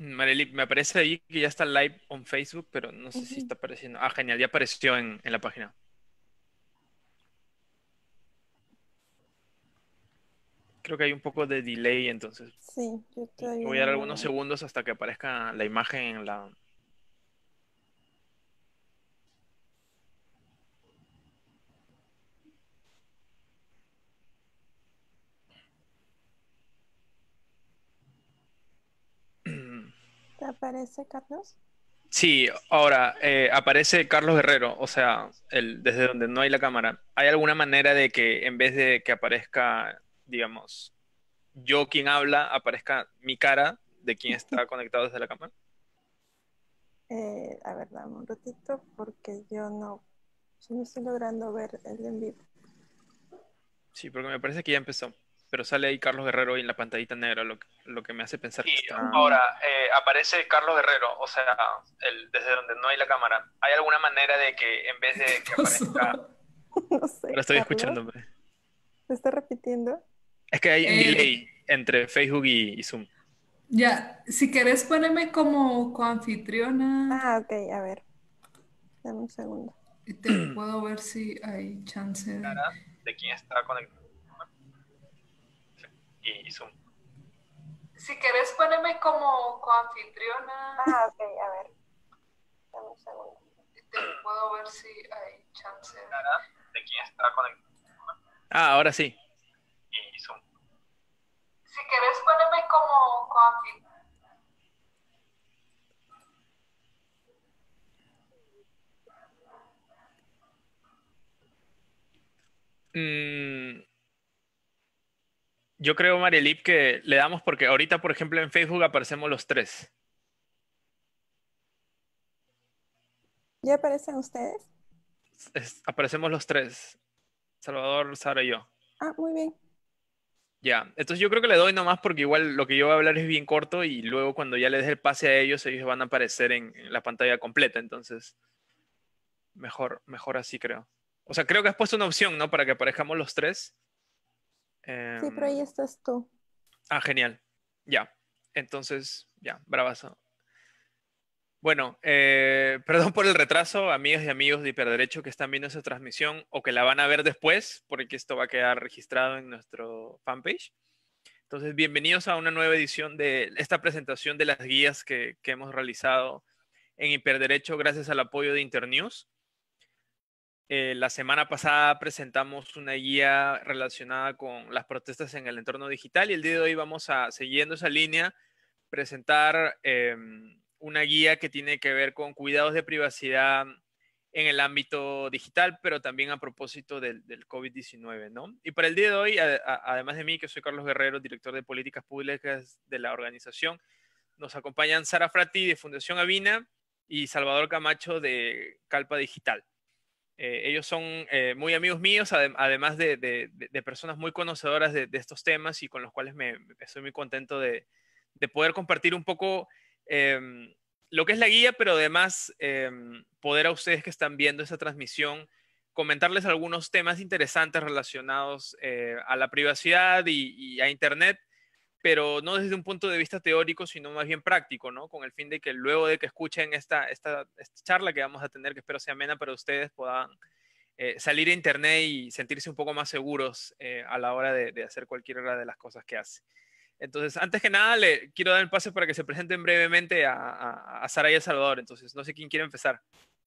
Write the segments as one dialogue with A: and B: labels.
A: Marely, me aparece ahí que ya está live on Facebook, pero no sé si
B: Ujú.
A: está apareciendo. Ah, genial, ya apareció en la página. Creo que hay un poco de delay, entonces
B: Sí, yo todavía
A: voy a
B: no
A: dar
B: lo
A: algunos
B: veo.
A: segundos hasta que aparezca la imagen en la...
B: ¿Te aparece, Carlos?
A: Sí, ahora aparece Carlos Guerrero, o sea, desde donde no hay la cámara. ¿Hay alguna manera de que en vez de que aparezca, digamos, yo quien habla, aparezca mi cara de quien está conectado desde la cámara?
B: A ver, dame un ratito porque yo no estoy logrando ver el en vivo.
A: Sí, porque me parece que ya empezó, pero sale ahí Carlos Guerrero ahí en la pantallita negra, lo que me hace pensar
B: Sí,
A: que está...
B: ahora,
A: Ahora aparece Carlos Guerrero, o sea, desde donde no hay la cámara. ¿Hay alguna manera de que en vez
C: ¿Qué
A: de que aparezca...
C: pasó?
B: no sé,
A: Ahora estoy
B: Carlos.
A: escuchándome.
B: ¿Me está repitiendo?
A: Es que hay un
C: Eh,
A: delay entre Facebook y Zoom.
C: ya, si querés ponerme como coanfitriona,
B: Ah, ok, a ver, dame un segundo.
C: y te puedo ver si hay chance de...
A: Cara de quién está conectado y Zoom.
C: Si querés ponerme como coanfitriona,
B: Ah, ok, a ver, dame un segundo.
C: y te puedo ver si hay chance de...
A: Cara de quién está conectado. Ah, ahora sí. Y Zoom.
C: Si querés ponerme como coanfitriona.
A: Mm, yo creo, Marielip, que le damos porque ahorita, por ejemplo, en Facebook aparecemos los tres.
B: ¿Ya aparecen ustedes?
A: Aparecemos los tres. Salvador, Sara y yo.
B: Ah, muy bien.
A: Ya, entonces yo creo que le doy nomás porque igual lo que yo voy a hablar es bien corto y luego cuando ya les dé el pase a ellos, ellos van a aparecer en la pantalla completa, entonces mejor así creo. O sea, creo que has puesto una opción, ¿no? Para que aparezcamos los tres.
B: Sí, pero ahí
A: Em,
B: estás tú.
A: genial. Ya, entonces, ya, bravazo. Bueno, perdón por el retraso, amigas y amigos de Hiperderecho que están viendo esa transmisión o que la van a ver después, porque esto va a quedar registrado en nuestro fanpage. Entonces, bienvenidos a una nueva edición de esta presentación de las guías que hemos realizado en Hiperderecho gracias al apoyo de Internews. La semana pasada presentamos una guía relacionada con las protestas en el entorno digital y el día de hoy vamos a, siguiendo esa línea, presentar una guía que tiene que ver con cuidados de privacidad en el ámbito digital, pero también a propósito del COVID-19, ¿no? Y para el día de hoy, además de mí, que soy Carlos Guerrero, director de políticas públicas de la organización, nos acompañan Sara Frati de Fundación Avina y Salvador Camacho de Calpa Digital. Ellos son muy amigos míos, además de personas muy conocedoras de estos temas y con los cuales estoy muy contento de poder compartir un poco lo que es la guía, pero además poder a ustedes que están viendo esa transmisión comentarles algunos temas interesantes relacionados a la privacidad y a Internet, pero no desde un punto de vista teórico, sino más bien práctico, ¿no? Con el fin de que luego de que escuchen esta charla que vamos a tener, que espero sea amena para ustedes, puedan salir a internet y sentirse un poco más seguros a la hora de hacer cualquiera de las cosas que hace. Entonces, antes que nada, le quiero dar el pase para que se presenten brevemente a Sara y a Salvador. Entonces, no sé quién quiere empezar.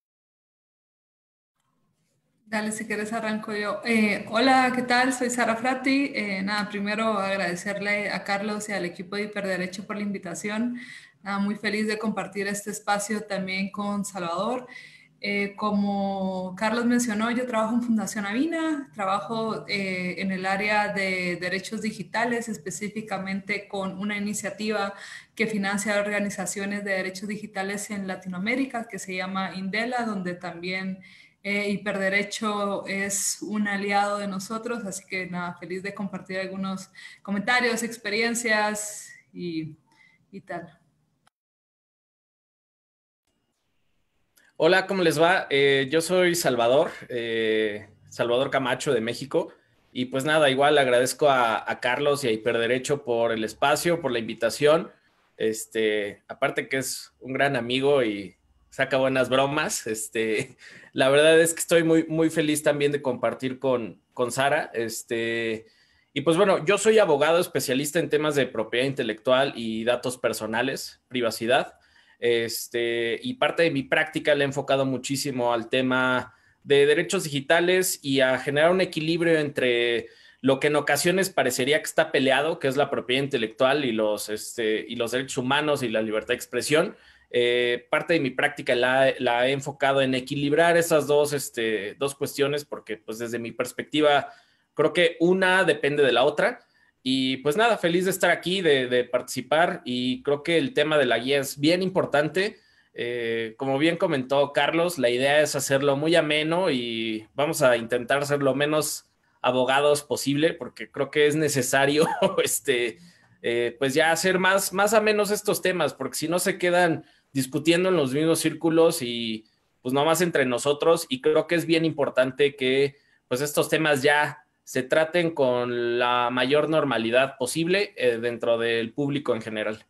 C: Dale, si quieres arranco yo. Hola, ¿qué tal? Soy Sara Frati. Nada, primero agradecerle a Carlos y al equipo de Hiperderecho por la invitación. Nada, muy feliz de compartir este espacio también con Salvador. Como Carlos mencionó, yo trabajo en Fundación Avina, trabajo en el área de derechos digitales, específicamente con una iniciativa que financia organizaciones de derechos digitales en Latinoamérica, que se llama Indela, donde también Hiperderecho es un aliado de nosotros, así que nada, feliz de compartir algunos comentarios, experiencias y tal.
D: Hola, ¿cómo les va? Yo soy Salvador, Salvador Camacho de México. Y pues nada, igual agradezco a Carlos y a Hiperderecho por el espacio, por la invitación. Aparte que es un gran amigo y saca buenas bromas. La verdad es que estoy muy, muy feliz también de compartir con Sara. Y pues bueno, yo soy abogado especialista en temas de propiedad intelectual y datos personales, privacidad. Y parte de mi práctica le he enfocado muchísimo al tema de derechos digitales y a generar un equilibrio entre lo que en ocasiones parecería que está peleado, que es la propiedad intelectual y los derechos humanos y la libertad de expresión. Parte de mi práctica la he enfocado en equilibrar esas dos cuestiones, porque pues desde mi perspectiva creo que una depende de la otra. Y pues nada, feliz de estar aquí, de participar, y creo que el tema de la guía es bien importante. Como bien comentó Carlos, la idea es hacerlo muy ameno y vamos a intentar ser lo menos abogados posible, porque creo que es necesario pues ya hacer más a menos estos temas, porque si no se quedan discutiendo en los mismos círculos y pues nomás entre nosotros, y creo que es bien importante que pues estos temas ya se traten con la mayor normalidad posible dentro del público en general.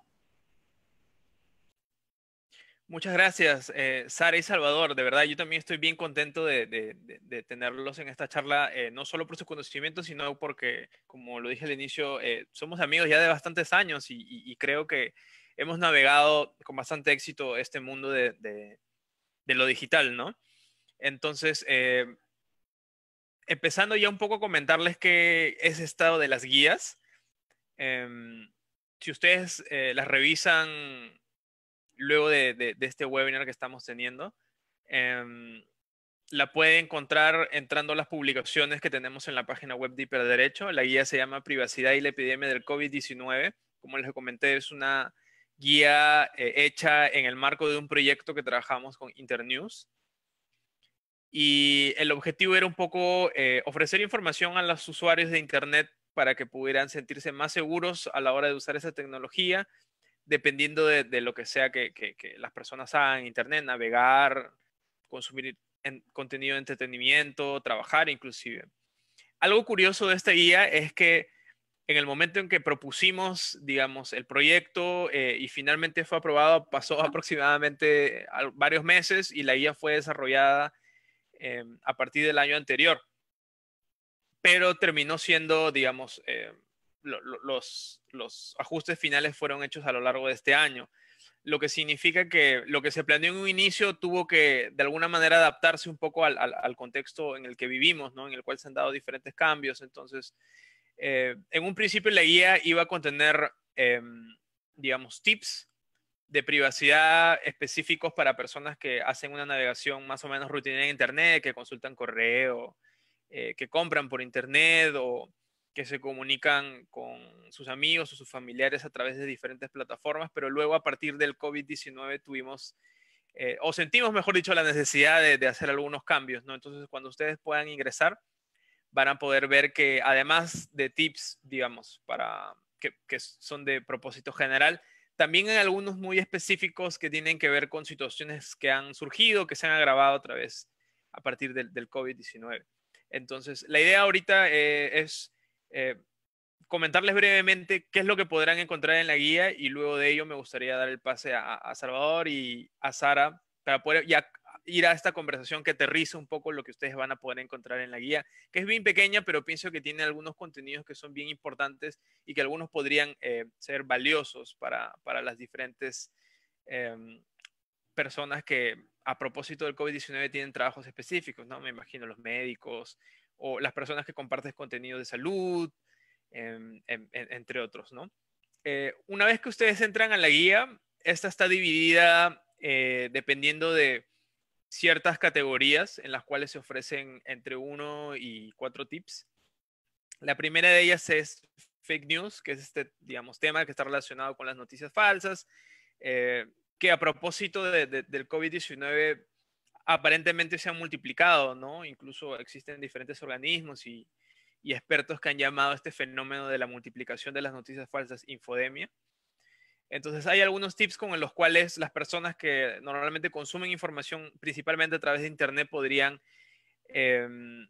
A: Muchas gracias, Sara y Salvador. De verdad, yo también estoy bien contento de tenerlos en esta charla, no solo por su conocimiento, sino porque, como lo dije al inicio, somos amigos ya de bastantes años y creo que hemos navegado con bastante éxito este mundo de lo digital, ¿no? Entonces, empezando ya un poco a comentarles qué es estado de las guías. Em, si ustedes las revisan luego de este webinar que estamos teniendo, em, la pueden encontrar entrando a las publicaciones que tenemos en la página web de Hiperderecho. La guía se llama Privacidad y la epidemia del COVID-19. Como les comenté, es una guía hecha en el marco de un proyecto que trabajamos con Internews. Y el objetivo era un poco ofrecer información a los usuarios de Internet para que pudieran sentirse más seguros a la hora de usar esa tecnología, dependiendo de lo que sea que las personas hagan en Internet, navegar, consumir contenido de entretenimiento, trabajar inclusive. Algo curioso de esta guía es que en el momento en que propusimos, digamos, el proyecto y finalmente fue aprobado, pasó aproximadamente varios meses y la guía fue desarrollada a partir del año anterior, pero terminó siendo, digamos, los ajustes finales fueron hechos a lo largo de este año, lo que significa que lo que se planeó en un inicio tuvo que de alguna manera adaptarse un poco al contexto en el que vivimos, ¿no? En el cual se han dado diferentes cambios. Entonces, en un principio la guía iba a contener, digamos, tips de privacidad específicos para personas que hacen una navegación más o menos rutinaria en Internet, que consultan correo, que compran por Internet o que se comunican con sus amigos o sus familiares a través de diferentes plataformas, pero luego a partir del COVID-19 tuvimos, o sentimos, mejor dicho, la necesidad de hacer algunos cambios, ¿no? Entonces, cuando ustedes puedan ingresar, van a poder ver que además de tips, digamos, que son de propósito general, también hay algunos muy específicos que tienen que ver con situaciones que han surgido, que se han agravado otra vez a partir del COVID-19. Entonces, la idea ahorita es eh, comentarles brevemente qué es lo que podrán encontrar en la guía y luego de ello me gustaría dar el pase a Salvador y a Sara para poder ya ir a esta conversación que aterriza un poco lo que ustedes van a poder encontrar en la guía, que es bien pequeña, pero pienso que tiene algunos contenidos que son bien importantes y que algunos podrían ser valiosos para las diferentes eh, personas que a propósito del COVID-19 tienen trabajos específicos, ¿no? Me imagino los médicos o las personas que comparten contenido de salud, entre otros, ¿no? Una vez que ustedes entran a la guía, esta está dividida dependiendo de ciertas categorías en las cuales se ofrecen entre 1 y 4 tips. La primera de ellas es fake news, que es este, digamos, tema que está relacionado con las noticias falsas, que a propósito del COVID-19 aparentemente se han multiplicado, ¿no? Incluso existen diferentes organismos y expertos que han llamado este fenómeno de la multiplicación de las noticias falsas infodemia. Entonces hay algunos tips con los cuales las personas que normalmente consumen información principalmente a través de Internet podrían eh,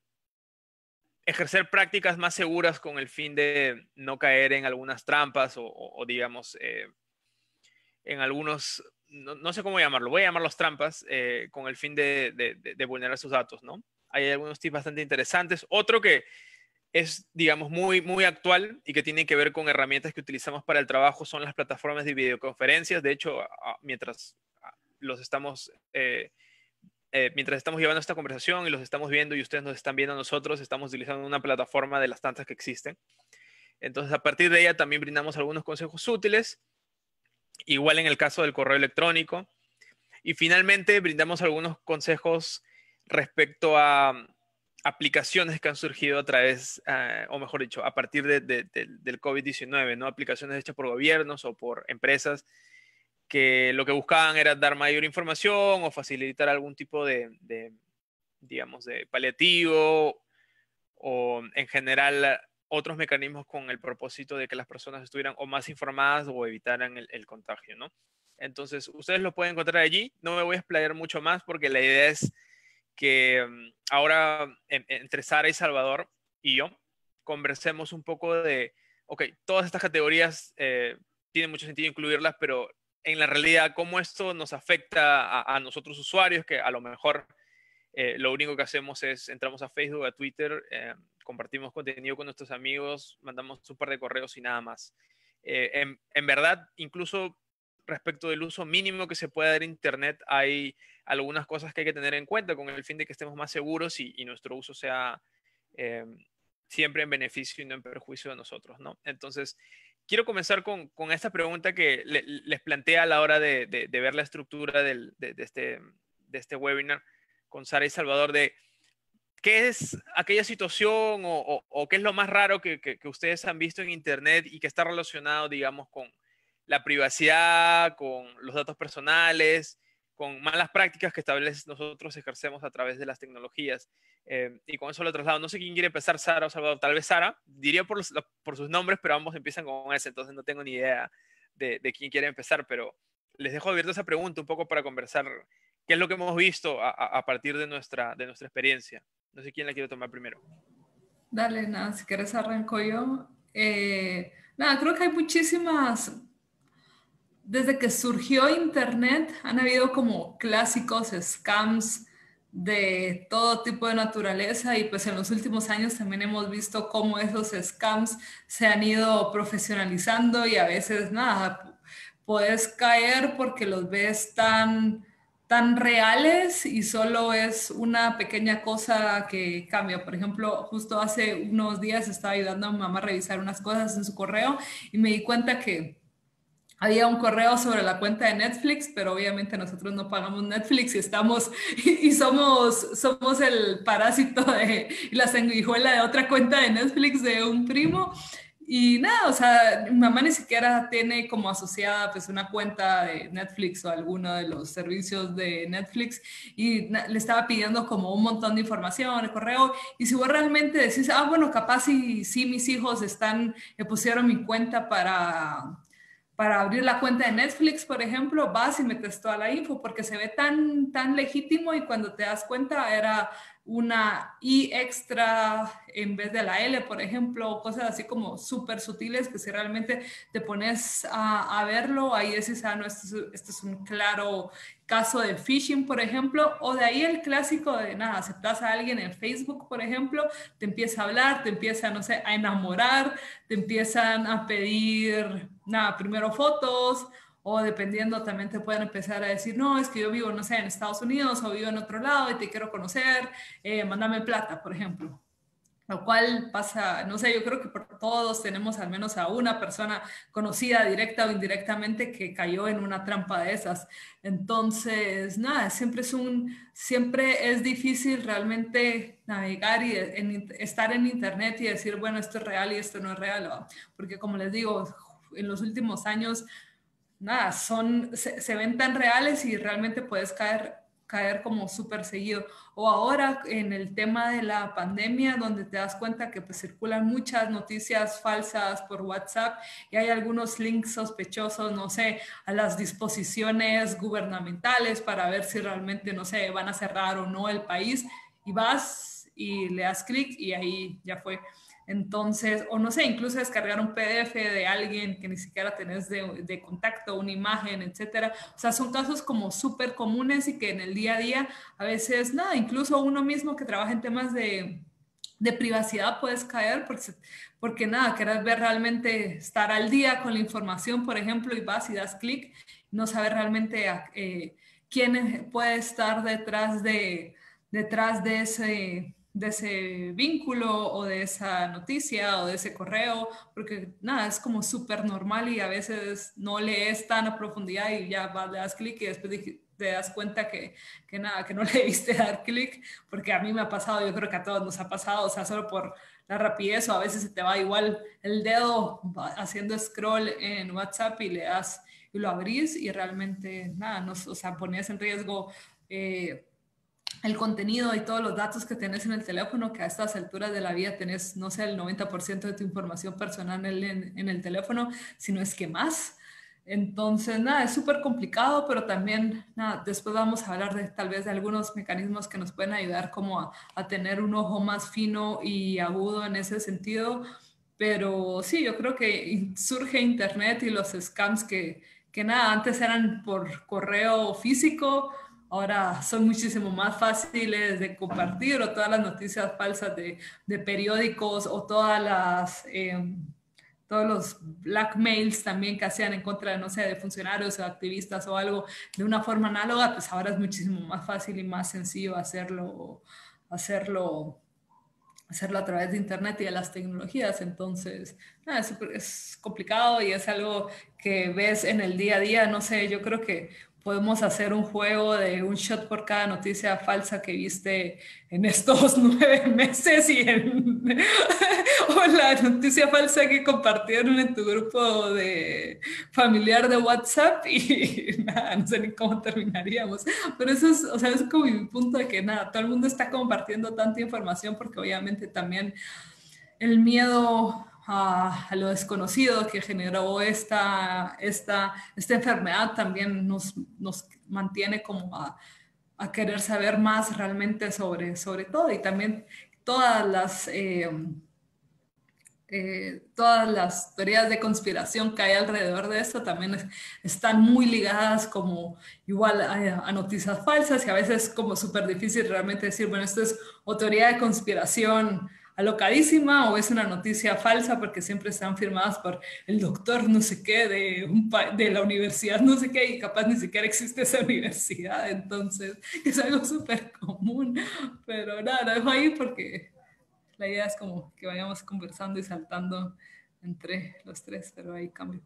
A: ejercer prácticas más seguras con el fin de no caer en algunas trampas o digamos, en algunos, no sé cómo llamarlo, voy a llamarlos trampas, con el fin de vulnerar sus datos, ¿no? Hay algunos tips bastante interesantes. Otro que es, digamos, muy actual y que tiene que ver con herramientas que utilizamos para el trabajo son las plataformas de videoconferencias. De hecho, mientras mientras estamos llevando esta conversación y los estamos viendo y ustedes nos están viendo a nosotros, estamos utilizando una plataforma de las tantas que existen. Entonces, a partir de ella también brindamos algunos consejos útiles, igual en el caso del correo electrónico. Y finalmente, brindamos algunos consejos respecto a aplicaciones que han surgido a través, o mejor dicho, a partir del COVID-19, ¿no? Aplicaciones hechas por gobiernos o por empresas que lo que buscaban era dar mayor información o facilitar algún tipo digamos, de paliativo o en general otros mecanismos con el propósito de que las personas estuvieran o más informadas o evitaran el contagio, ¿no? Entonces, ustedes lo pueden encontrar allí. No me voy a explayar mucho más porque la idea es que ahora entre Sara y Salvador y yo conversemos un poco ok, todas estas categorías tiene mucho sentido incluirlas, pero en la realidad, cómo esto nos afecta a nosotros usuarios, que a lo mejor lo único que hacemos es entramos a Facebook, a Twitter, compartimos contenido con nuestros amigos, mandamos un par de correos y nada más. En verdad, incluso respecto del uso mínimo que se puede dar en Internet, hay algunas cosas que hay que tener en cuenta con el fin de que estemos más seguros y nuestro uso sea siempre en beneficio y no en perjuicio de nosotros, ¿no? Entonces, quiero comenzar con esta pregunta que les planteé a la hora de ver la estructura de este webinar con Sara y Salvador, de qué es aquella situación o qué es lo más raro que ustedes han visto en Internet y que está relacionado, digamos, con la privacidad, con los datos personales, con malas prácticas que tal vez nosotros ejercemos a través de las tecnologías. Y con eso lo traslado. No sé quién quiere empezar, Sara o Salvador. Tal vez Sara, diría por sus nombres, pero ambos empiezan con ese, entonces no tengo ni idea de quién quiere empezar, pero les dejo abierta esa pregunta un poco para conversar qué es lo que hemos visto a partir de nuestra experiencia. No sé quién la quiere tomar primero.
C: Dale, nada, si quieres arranco yo. Nada, creo que hay muchísimas. Desde que surgió Internet han habido como clásicos scams de todo tipo de naturaleza y pues en los últimos años también hemos visto cómo esos scams se han ido profesionalizando y a veces nada, puedes caer porque los ves tan reales y solo es una pequeña cosa que cambia. Por ejemplo, justo hace unos días estaba ayudando a mi mamá a revisar unas cosas en su correo y me di cuenta que había un correo sobre la cuenta de Netflix, pero obviamente nosotros no pagamos Netflix y somos el parásito y la sanguijuela de otra cuenta de Netflix de un primo. Y nada, o sea, mi mamá ni siquiera tiene como asociada pues una cuenta de Netflix o alguno de los servicios de Netflix y le estaba pidiendo como un montón de información, el correo, y si vos realmente decís, bueno, capaz sí mis hijos me pusieron mi cuenta para abrir la cuenta de Netflix, por ejemplo, vas y metes toda la info porque se ve tan legítimo y cuando te das cuenta era una I extra en vez de la L, por ejemplo, cosas así como súper sutiles que si realmente te pones a verlo, ahí decís, no, este es un claro caso de phishing, por ejemplo, o de ahí el clásico de, nada, aceptas a alguien en Facebook, por ejemplo, te empieza a hablar, te empieza, no sé, a enamorar, te empiezan a pedir, nada, primero fotos, o dependiendo también te pueden empezar a decir, no, es que yo vivo, no sé, en Estados Unidos o vivo en otro lado y te quiero conocer, mándame plata, por ejemplo. Lo cual pasa, no sé, yo creo que por todos tenemos al menos a una persona conocida directa o indirectamente que cayó en una trampa de esas. Entonces, nada, siempre es difícil realmente navegar y estar en internet y decir, bueno, esto es real y esto no es real, ¿no? Porque como les digo, en los últimos años, nada, se ven tan reales y realmente puedes caer como súper seguido. O ahora en el tema de la pandemia, donde te das cuenta que pues, circulan muchas noticias falsas por WhatsApp y hay algunos links sospechosos, no sé, a las disposiciones gubernamentales para ver si realmente, no sé, van a cerrar o no el país y vas y le das clic y ahí ya fue. Entonces, o no sé, incluso descargar un PDF de alguien que ni siquiera tenés de contacto, una imagen, etcétera. O sea, son casos como súper comunes y que en el día a día a veces, nada, incluso uno mismo que trabaja en temas de privacidad puedes caer porque nada, querés ver realmente estar al día con la información, por ejemplo, y vas y das clic, no saber realmente quién puede estar detrás de ese vínculo o de esa noticia o de ese correo, porque nada, es como súper normal y a veces no lees tan a profundidad y ya vas, le das clic y después te das cuenta que nada, que no le diste dar clic, porque a mí me ha pasado, yo creo que a todos nos ha pasado, o sea, solo por la rapidez o a veces se te va igual el dedo haciendo scroll en WhatsApp y le das y lo abrís y realmente nada, no, o sea, ponías en riesgo el contenido y todos los datos que tenés en el teléfono, que a estas alturas de la vida tenés, no sé, el 90% de tu información personal en el teléfono, si no es que más. Entonces, nada, es súper complicado, pero también, nada, después vamos a hablar de tal vez de algunos mecanismos que nos pueden ayudar como a tener un ojo más fino y agudo en ese sentido. Pero sí, yo creo que surge Internet y los scams que nada, antes eran por correo físico, ahora son muchísimo más fáciles de compartir o todas las noticias falsas de periódicos o todos los blackmails también que hacían en contra de, no sé, de funcionarios o activistas o algo de una forma análoga, pues ahora es muchísimo más fácil y más sencillo hacerlo a través de Internet y de las tecnologías. Entonces, nada, es complicado y es algo que ves en el día a día. No sé, yo creo que podemos hacer un juego de un shot por cada noticia falsa que viste en estos 9 meses o la noticia falsa que compartieron en tu grupo de familiar de WhatsApp y nada, no sé ni cómo terminaríamos. Pero eso es, o sea, es como mi punto de que nada, todo el mundo está compartiendo tanta información porque obviamente también el miedo a lo desconocido que generó esta enfermedad también nos mantiene como a querer saber más realmente sobre todo y también todas todas las teorías de conspiración que hay alrededor de esto también están muy ligadas como igual a noticias falsas y a veces como súper difícil realmente decir, bueno, esto es o teoría de conspiración alocadísima o es una noticia falsa porque siempre están firmadas por el doctor no sé qué de la universidad no sé qué y capaz ni siquiera existe esa universidad, entonces es algo súper común, pero nada, lo dejo ahí porque la idea es como que vayamos conversando y saltando entre los tres, pero ahí cambio.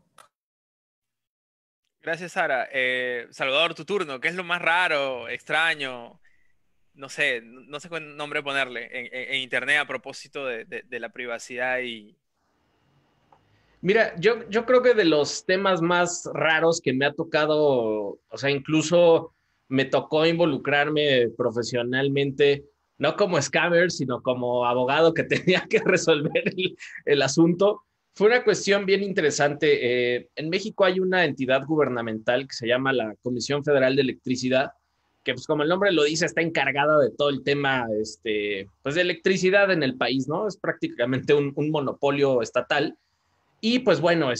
A: Gracias, Sara. Salvador, tu turno. ¿Qué es lo más raro, extraño? No sé, no sé cuál nombre ponerle en Internet a propósito de la privacidad y...
D: Mira, yo creo que de los temas más raros que me ha tocado, o sea, incluso me tocó involucrarme profesionalmente, no como scammer, sino como abogado que tenía que resolver el asunto. Fue una cuestión bien interesante. En México hay una entidad gubernamental que se llama la Comisión Federal de Electricidad, que pues como el nombre lo dice, está encargada de todo el tema pues de electricidad en el país, ¿no? Es prácticamente un monopolio estatal. Y pues bueno,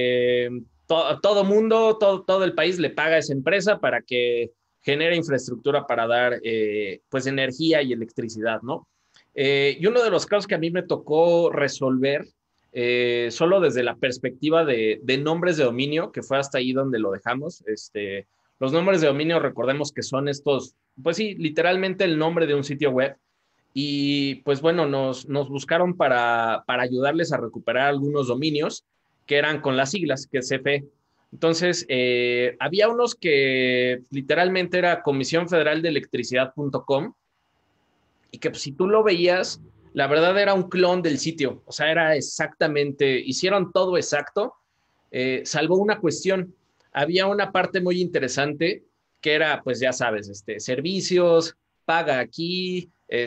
D: todo mundo, todo el país le paga a esa empresa para que genere infraestructura para dar pues energía y electricidad, ¿no? Y uno de los casos que a mí me tocó resolver, solo desde la perspectiva de nombres de dominio, que fue hasta ahí donde lo dejamos, los nombres de dominio, recordemos que son estos, pues sí, literalmente el nombre de un sitio web y pues bueno, nos buscaron para ayudarles a recuperar algunos dominios que eran con las siglas, que es CFE. Entonces, había unos que literalmente era Comisión Federal de Electricidad.com y que pues, si tú lo veías, la verdad era un clon del sitio. O sea, era exactamente, hicieron todo exacto, salvo una cuestión. Había una parte muy interesante que era, pues ya sabes, servicios, paga aquí,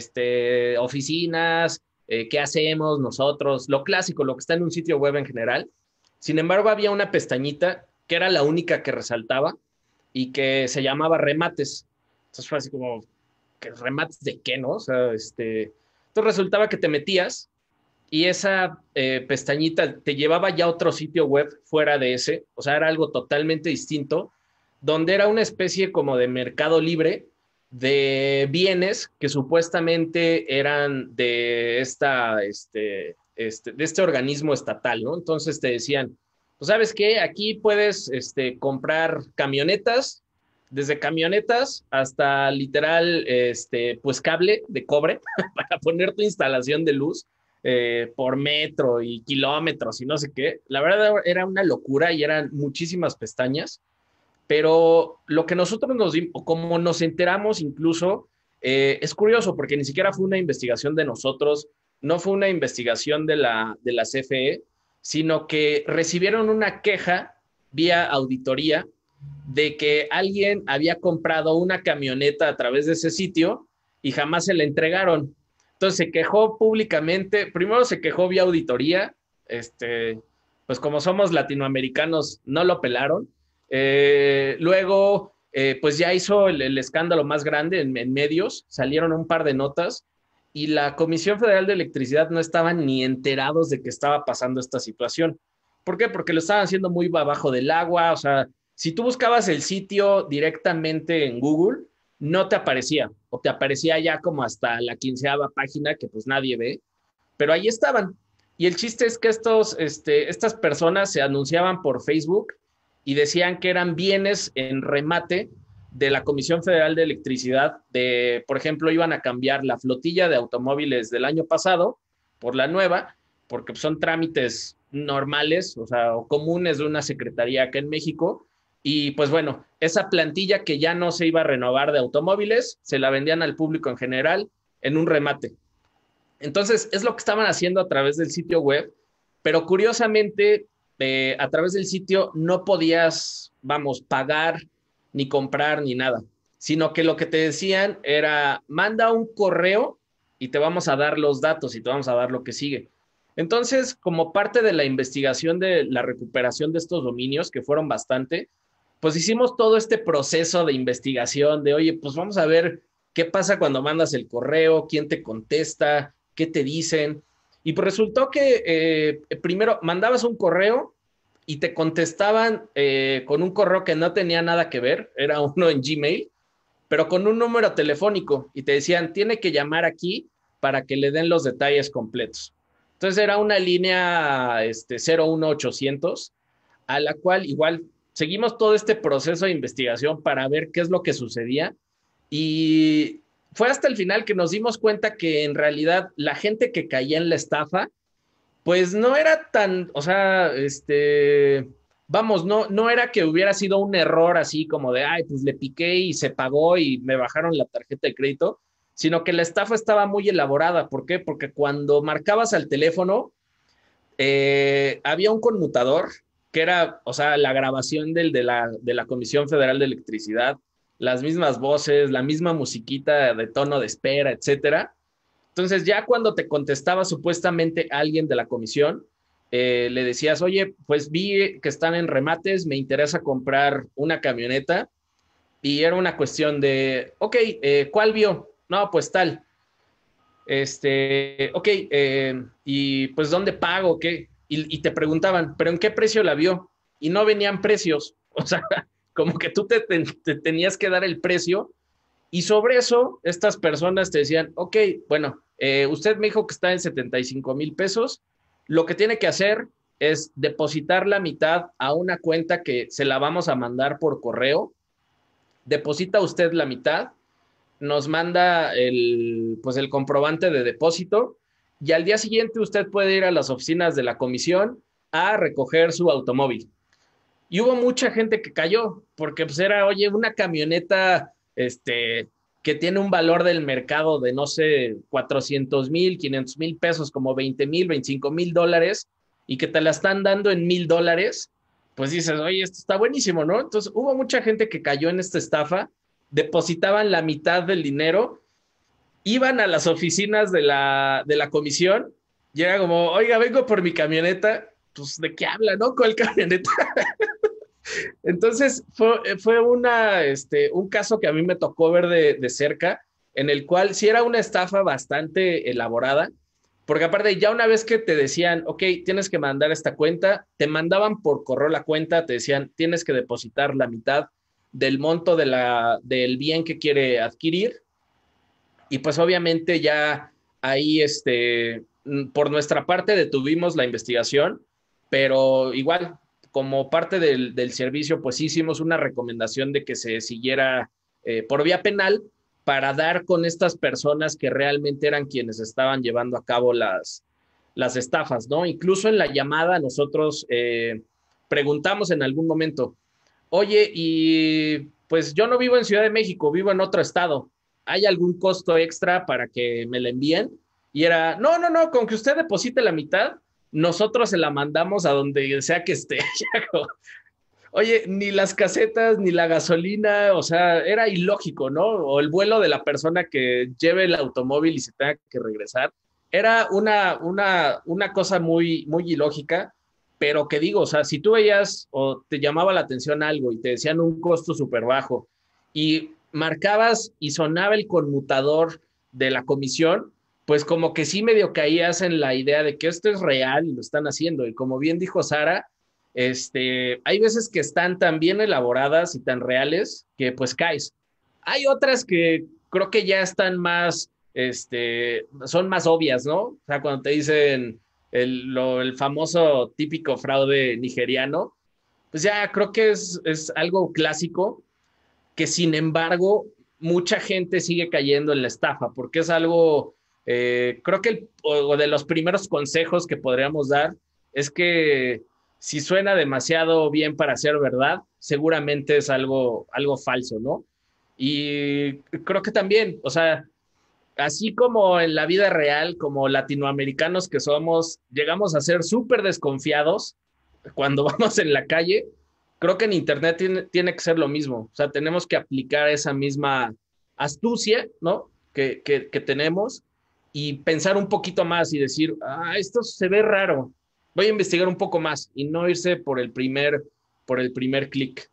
D: oficinas, qué hacemos nosotros, lo clásico, lo que está en un sitio web en general. Sin embargo, había una pestañita que era la única que resaltaba y que se llamaba remates. Entonces fue así como, ¿que remates de qué, no? O sea, entonces resultaba que te metías y esa pestañita te llevaba ya a otro sitio web fuera de ese, o sea, era algo totalmente distinto, donde era una especie como de mercado libre de bienes que supuestamente eran de de este organismo estatal, ¿no? Entonces te decían, pues sabes qué, aquí puedes comprar camionetas, desde camionetas hasta literal, pues cable de cobre para poner tu instalación de luz por metro y kilómetros y no sé qué. La verdad era una locura y eran muchísimas pestañas, pero lo que nosotros como nos enteramos incluso, es curioso porque ni siquiera fue una investigación de nosotros, no fue una investigación de la CFE, sino que recibieron una queja vía auditoría de que alguien había comprado una camioneta a través de ese sitio y jamás se la entregaron. Entonces se quejó públicamente, primero se quejó vía auditoría, pues como somos latinoamericanos no lo pelaron, luego pues ya hizo el escándalo más grande en medios, salieron un par de notas y la Comisión Federal de Electricidad no estaban ni enterados de que estaba pasando esta situación. ¿Por qué? Porque lo estaban haciendo muy abajo del agua, o sea, si tú buscabas el sitio directamente en Google, no te aparecía, o te aparecía ya como hasta la 15ª página que pues nadie ve, pero ahí estaban. Y el chiste es que estas personas se anunciaban por Facebook y decían que eran bienes en remate de la Comisión Federal de Electricidad, por ejemplo, iban a cambiar la flotilla de automóviles del año pasado por la nueva, porque son trámites normales, o sea, o comunes de una secretaría acá en México, y pues bueno, esa plantilla que ya no se iba a renovar de automóviles, se la vendían al público en general en un remate. Entonces, es lo que estaban haciendo a través del sitio web, pero curiosamente, a través del sitio no podías, vamos, pagar, ni comprar, ni nada, sino que lo que te decían era, manda un correo y te vamos a dar los datos y te vamos a dar lo que sigue. Entonces, como parte de la investigación de la recuperación de estos dominios, que fueron bastante, pues hicimos todo este proceso de investigación de, oye, pues vamos a ver qué pasa cuando mandas el correo, quién te contesta, qué te dicen. Y pues resultó que primero mandabas un correo y te contestaban con un correo que no tenía nada que ver, era uno en Gmail, pero con un número telefónico y te decían, tiene que llamar aquí para que le den los detalles completos. Entonces era una línea 01800 a la cual igual seguimos todo este proceso de investigación para ver qué es lo que sucedía y fue hasta el final que nos dimos cuenta que en realidad la gente que caía en la estafa, pues no era tan, o sea, vamos, no era que hubiera sido un error así como de, ay, pues le piqué y se pagó y me bajaron la tarjeta de crédito, sino que la estafa estaba muy elaborada. ¿Por qué? Porque cuando marcabas al teléfono, había un conmutador que era, o sea, la grabación de la Comisión Federal de Electricidad, las mismas voces, la misma musiquita de tono de espera, etcétera. Entonces, ya cuando te contestaba supuestamente alguien de la comisión, le decías, oye, pues vi que están en remates, me interesa comprar una camioneta, y era una cuestión de, ok, ¿cuál vio? No, pues tal. Ok, y pues ¿dónde pago? ¿Qué? Y te preguntaban, ¿pero en qué precio la vio? Y no venían precios, o sea, como que tú te tenías que dar el precio y sobre eso estas personas te decían, ok, bueno, usted me dijo que está en 75,000 pesos, lo que tiene que hacer es depositar la mitad a una cuenta que se la vamos a mandar por correo, deposita usted la mitad, nos manda pues el comprobante de depósito y al día siguiente usted puede ir a las oficinas de la comisión a recoger su automóvil. Y hubo mucha gente que cayó porque pues era, oye, una camioneta que tiene un valor del mercado de, no sé, 400,000, 500,000 pesos, como 20,000, 25,000 dólares, y que te la están dando en $1,000, pues dices, oye, esto está buenísimo, ¿no? Entonces hubo mucha gente que cayó en esta estafa, depositaban la mitad del dinero, iban a las oficinas de la comisión, y era como, oiga, vengo por mi camioneta, pues, ¿de qué habla, no? ¿Cuál camioneta? Entonces, fue un caso que a mí me tocó ver de cerca, en el cual sí era una estafa bastante elaborada, Porque aparte, ya una vez que te decían, ok, tienes que mandar esta cuenta, te mandaban por correo la cuenta, te decían, tienes que depositar la mitad del monto del bien que quiere adquirir. Y pues obviamente ya ahí, por nuestra parte detuvimos la investigación, pero igual, como parte del servicio, pues hicimos una recomendación de que se siguiera por vía penal para dar con estas personas que realmente eran quienes estaban llevando a cabo las estafas, ¿no? Incluso en la llamada nosotros preguntamos en algún momento, oye, y pues yo no vivo en Ciudad de México, vivo en otro estado. ¿Hay algún costo extra para que me la envíen? Y era, no, no, no, con que usted deposite la mitad, nosotros se la mandamos a donde sea que esté. Oye, ni las casetas, ni la gasolina, o sea, era ilógico, ¿no? O el vuelo de la persona que lleve el automóvil y se tenga que regresar. Era una cosa muy, muy ilógica, pero que digo, o sea, si tú veías o te llamaba la atención algo y te decían un costo súper bajo y marcabas y sonaba el conmutador de la comisión, pues como que sí medio caías en la idea de que esto es real y lo están haciendo. Y como bien dijo Sara, hay veces que están tan bien elaboradas y tan reales que pues caes. Hay otras que creo que ya están más, son más obvias, ¿no? O sea, cuando te dicen el famoso típico fraude nigeriano, pues ya creo que es algo clásico que sin embargo mucha gente sigue cayendo en la estafa porque es algo, creo que o de los primeros consejos que podríamos dar es que si suena demasiado bien para ser verdad, seguramente es algo falso, ¿no? Y creo que también, o sea, así como en la vida real, como latinoamericanos que somos, llegamos a ser súper desconfiados cuando vamos en la calle, creo que en Internet tiene que ser lo mismo. O sea, tenemos que aplicar esa misma astucia, ¿no? Que tenemos y pensar un poquito más y decir, esto se ve raro, voy a investigar un poco más y no irse por el primer clic.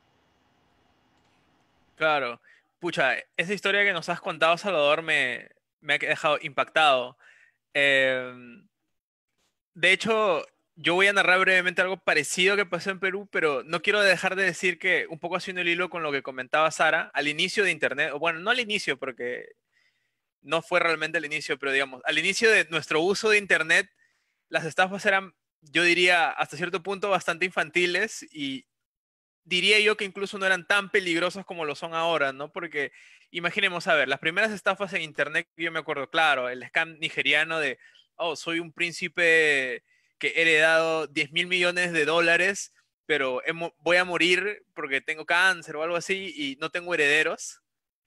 A: Claro. Pucha, esa historia que nos has contado, Salvador, me ha dejado impactado. Em, de hecho, yo voy a narrar brevemente algo parecido que pasó en Perú, pero no quiero dejar de decir que, un poco haciendo el hilo con lo que comentaba Sara, al inicio de Internet, o bueno, no al inicio, porque no fue realmente al inicio, pero digamos, al inicio de nuestro uso de Internet, las estafas eran, yo diría, hasta cierto punto bastante infantiles y diría yo que incluso no eran tan peligrosas como lo son ahora, ¿no? Porque imaginemos, a ver, las primeras estafas en Internet, yo me acuerdo, claro, el scam nigeriano de, oh, soy un príncipe que he heredado 10.000 millones de dólares, pero voy a morir porque tengo cáncer o algo así y no tengo herederos.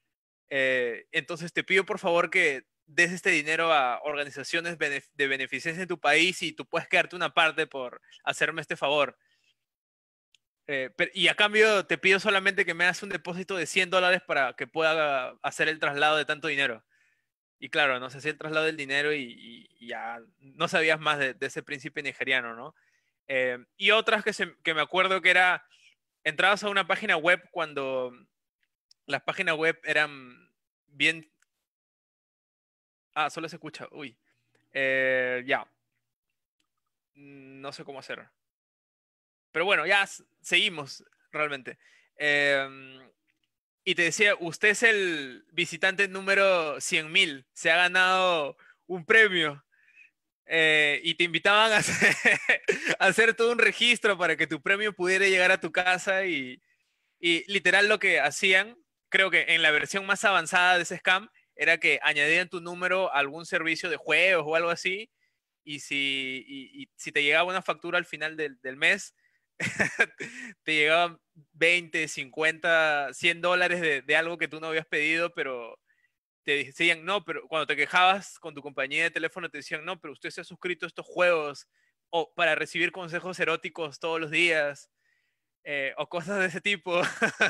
A: Entonces te pido por favor que des este dinero a organizaciones de beneficencia en tu país y tú puedes quedarte una parte por hacerme este favor. Y a cambio te pido solamente que me hagas un depósito de $100 para que pueda hacer el traslado de tanto dinero. Y claro, no se hacía el traslado del dinero y ya no sabías más de ese príncipe nigeriano, ¿no? Y otras que me acuerdo que era, entrabas a una página web cuando las páginas web eran bien... Ah, solo se escucha, uy. Ya, no sé cómo hacer. Pero bueno, ya seguimos realmente. Em, y te decía, usted es el visitante número 100.000, se ha ganado un premio. Y te invitaban a hacer, a hacer todo un registro para que tu premio pudiera llegar a tu casa y literal lo que hacían, creo que en la versión más avanzada de ese scam, era que añadían tu número a algún servicio de juegos o algo así y si te llegaba una factura al final del mes, te llegaban 20, 50, $100 de algo que tú no habías pedido, pero te decían, no, pero cuando te quejabas con tu compañía de teléfono te decían, no, pero usted se ha suscrito a estos juegos o para recibir consejos eróticos todos los días o cosas de ese tipo.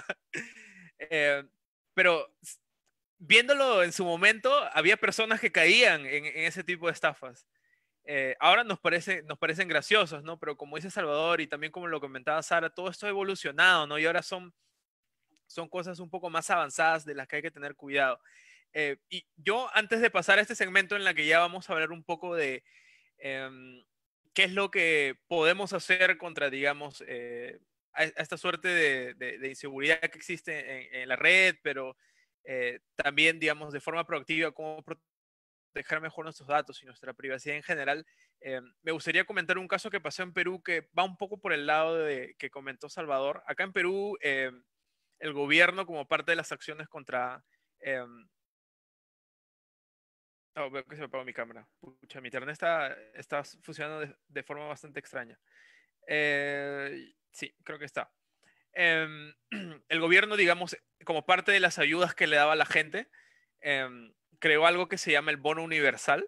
A: Eh, pero viéndolo en su momento, había personas que caían en ese tipo de estafas. Ahora nos parecen graciosos, ¿no? Pero como dice Salvador y también como lo comentaba Sara, todo esto ha evolucionado, ¿no? Y ahora son cosas un poco más avanzadas de las que hay que tener cuidado. Y yo, antes de pasar a este segmento en la que ya vamos a hablar un poco de qué es lo que podemos hacer contra, digamos, a esta suerte de inseguridad que existe en la red, pero también, digamos, de forma proactiva, cómo proteger mejor nuestros datos y nuestra privacidad en general. Me gustaría comentar un caso que pasó en Perú que va un poco por el lado de que comentó Salvador. Acá en Perú, el gobierno, como parte de las acciones contra... oh, veo que se me apagó mi cámara. Pucha, mi internet está funcionando de forma bastante extraña. Sí, creo que está. El gobierno, digamos, como parte de las ayudas que le daba a la gente, creó algo que se llama el bono universal,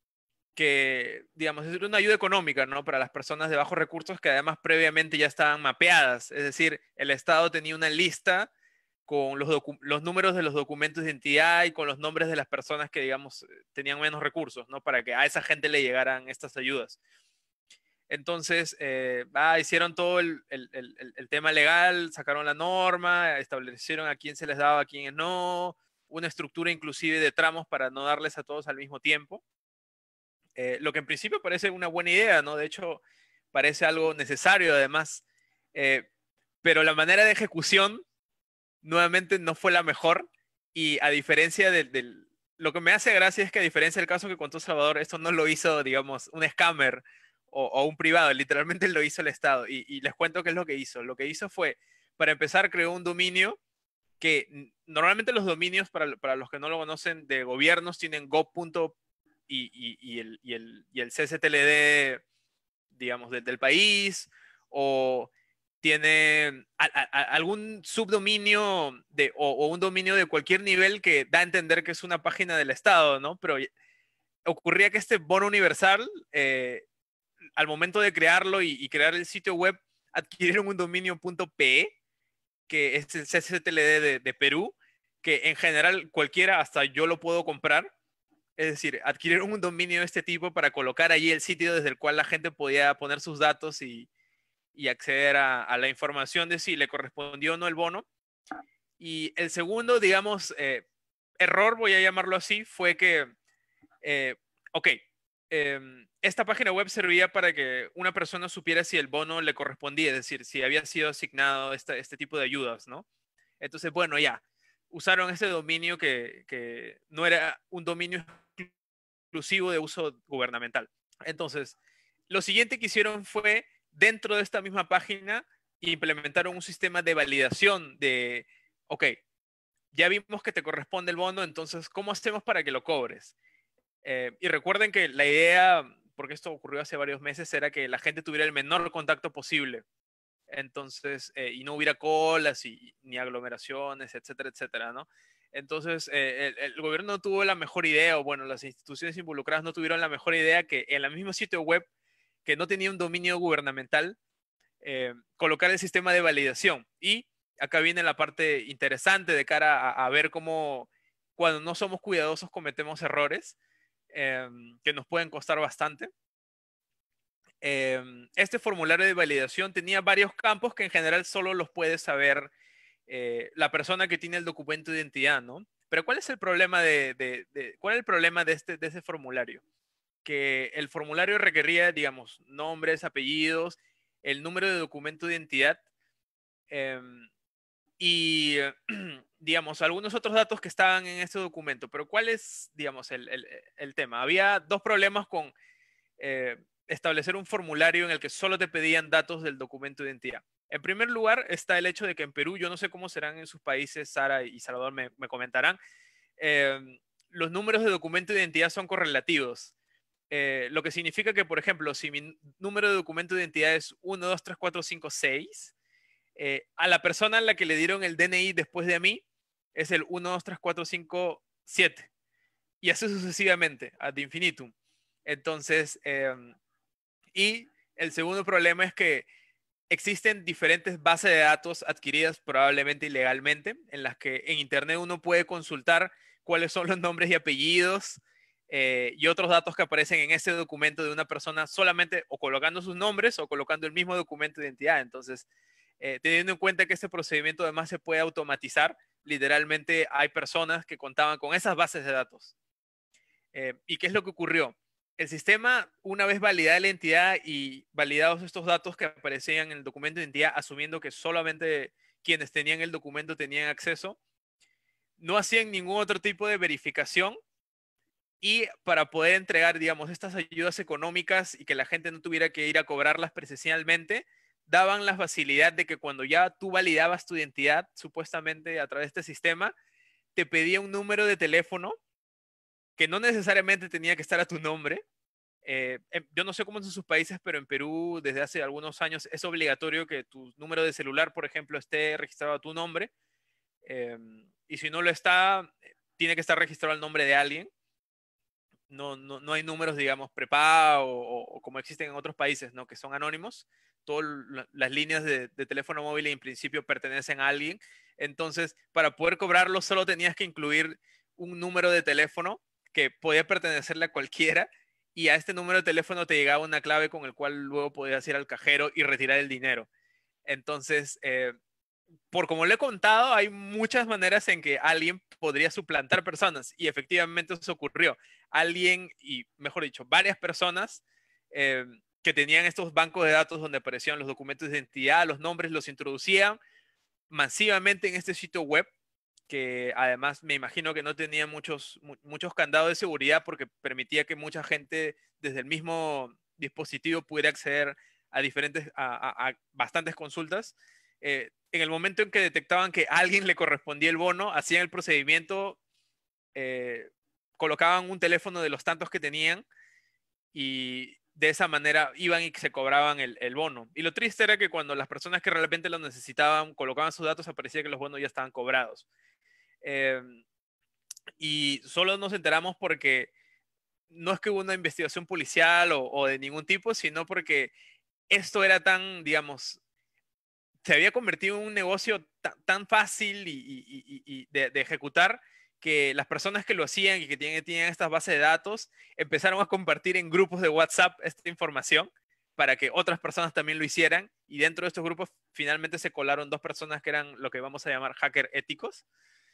A: que, digamos, es una ayuda económica, ¿no? Para las personas de bajos recursos que además previamente ya estaban mapeadas. Es decir, el Estado tenía una lista con los números de los documentos de identidad y con los nombres de las personas que, digamos, tenían menos recursos, ¿no? Para que a esa gente le llegaran estas ayudas. Entonces, hicieron todo el tema legal, sacaron la norma, establecieron a quién se les daba, a quiénes no, una estructura inclusive de tramos para no darles a todos al mismo tiempo. Lo que en principio parece una buena idea, ¿no? De hecho, parece algo necesario además, pero la manera de ejecución nuevamente no fue la mejor y a diferencia lo que me hace gracia es que a diferencia del caso que contó Salvador, esto no lo hizo, digamos, un scammer o un privado, literalmente lo hizo el Estado. Y les cuento qué es lo que hizo. Lo que hizo fue, para empezar, creó un dominio que normalmente los dominios, para los que no lo conocen, de gobiernos tienen gov. Y el CCTLD, digamos, del país, o tiene algún subdominio o un dominio de cualquier nivel que da a entender que es una página del Estado, ¿no? Pero ocurría que este bono universal, al momento de crearlo y crear el sitio web, adquirieron un dominio .pe, que es el CCTLD de Perú, que en general cualquiera, hasta yo lo puedo comprar. Es decir, adquirieron un dominio de este tipo para colocar allí el sitio desde el cual la gente podía poner sus datos y acceder a la información de si le correspondió o no el bono. Y el segundo, digamos, error, voy a llamarlo así, fue que, ok, esta página web servía para que una persona supiera si el bono le correspondía, es decir, si había sido asignado este tipo de ayudas, ¿no? Entonces, bueno, ya, usaron este dominio que no era un dominio exclusivo de uso gubernamental. Entonces, lo siguiente que hicieron fue, dentro de esta misma página, implementaron un sistema de validación de, ok, ya vimos que te corresponde el bono, entonces, ¿cómo hacemos para que lo cobres? Y recuerden que la idea, porque esto ocurrió hace varios meses, era que la gente tuviera el menor contacto posible. Entonces, y no hubiera colas ni aglomeraciones, etcétera, etcétera, ¿no? Entonces, el gobierno no tuvo la mejor idea, o bueno, las instituciones involucradas no tuvieron la mejor idea que en el mismo sitio web, que no tenía un dominio gubernamental, colocar el sistema de validación. Y acá viene la parte interesante de cara a ver cómo cuando no somos cuidadosos cometemos errores que nos pueden costar bastante. Este formulario de validación tenía varios campos que en general solo los puede saber la persona que tiene el documento de identidad, ¿no? Pero ¿cuál es el problema cuál es el problema de ese formulario? Que el formulario requería, digamos, nombres, apellidos, el número de documento de identidad y, digamos, algunos otros datos que estaban en este documento. Pero ¿cuál es, digamos, el tema? Había dos problemas con establecer un formulario en el que solo te pedían datos del documento de identidad. En primer lugar está el hecho de que en Perú, yo no sé cómo serán en sus países, Sara y Salvador me comentarán, los números de documento de identidad son correlativos. Lo que significa que, por ejemplo, si mi número de documento de identidad es 1, 2, 3, 4, 5, 6, a la persona a la que le dieron el DNI después de mí es el 1, 2, 3, 4, 5, 7. Y así sucesivamente, ad infinitum. Entonces, y el segundo problema es que existen diferentes bases de datos adquiridas probablemente ilegalmente, en las que en Internet uno puede consultar cuáles son los nombres y apellidos y otros datos que aparecen en ese documento de una persona solamente o colocando sus nombres o colocando el mismo documento de identidad. Entonces, teniendo en cuenta que este procedimiento además se puede automatizar, literalmente hay personas que contaban con esas bases de datos. ¿Y qué es lo que ocurrió? El sistema, una vez validada la identidad y validados estos datos que aparecían en el documento de identidad, asumiendo que solamente quienes tenían el documento tenían acceso, no hacían ningún otro tipo de verificación, y para poder entregar, digamos, estas ayudas económicas y que la gente no tuviera que ir a cobrarlas presencialmente, daban la facilidad de que cuando ya tú validabas tu identidad, supuestamente a través de este sistema, te pedía un número de teléfono que no necesariamente tenía que estar a tu nombre. Yo no sé cómo es en sus países, pero en Perú desde hace algunos años es obligatorio que tu número de celular, por ejemplo, esté registrado a tu nombre. Y si no lo está, tiene que estar registrado al nombre de alguien. No hay números, digamos, prepago o como existen en otros países, ¿no? Que son anónimos. Todas las líneas de teléfono móvil en principio pertenecen a alguien. Entonces, para poder cobrarlo, solo tenías que incluir un número de teléfono que podía pertenecerle a cualquiera, y a este número de teléfono te llegaba una clave con el cual luego podías ir al cajero y retirar el dinero. Entonces, por como le he contado, hay muchas maneras en que alguien podría suplantar personas, y efectivamente eso ocurrió. Alguien, y mejor dicho, varias personas que tenían estos bancos de datos donde aparecían los documentos de identidad, los nombres, los introducían masivamente en este sitio web, que además me imagino que no tenía muchos candados de seguridad, porque permitía que mucha gente desde el mismo dispositivo pudiera acceder a bastantes consultas. En el momento en que detectaban que a alguien le correspondía el bono, hacían el procedimiento, colocaban un teléfono de los tantos que tenían, y de esa manera iban y se cobraban el bono. Y lo triste era que cuando las personas que realmente lo necesitaban colocaban sus datos, aparecía que los bonos ya estaban cobrados. Y solo nos enteramos porque no es que hubo una investigación policial o de ningún tipo, sino porque esto era tan, digamos, se había convertido en un negocio tan fácil y de ejecutar, que las personas que lo hacían y que tenían estas bases de datos empezaron a compartir en grupos de WhatsApp esta información para que otras personas también lo hicieran. Y dentro de estos grupos finalmente se colaron dos personas que eran lo que vamos a llamar hackers éticos.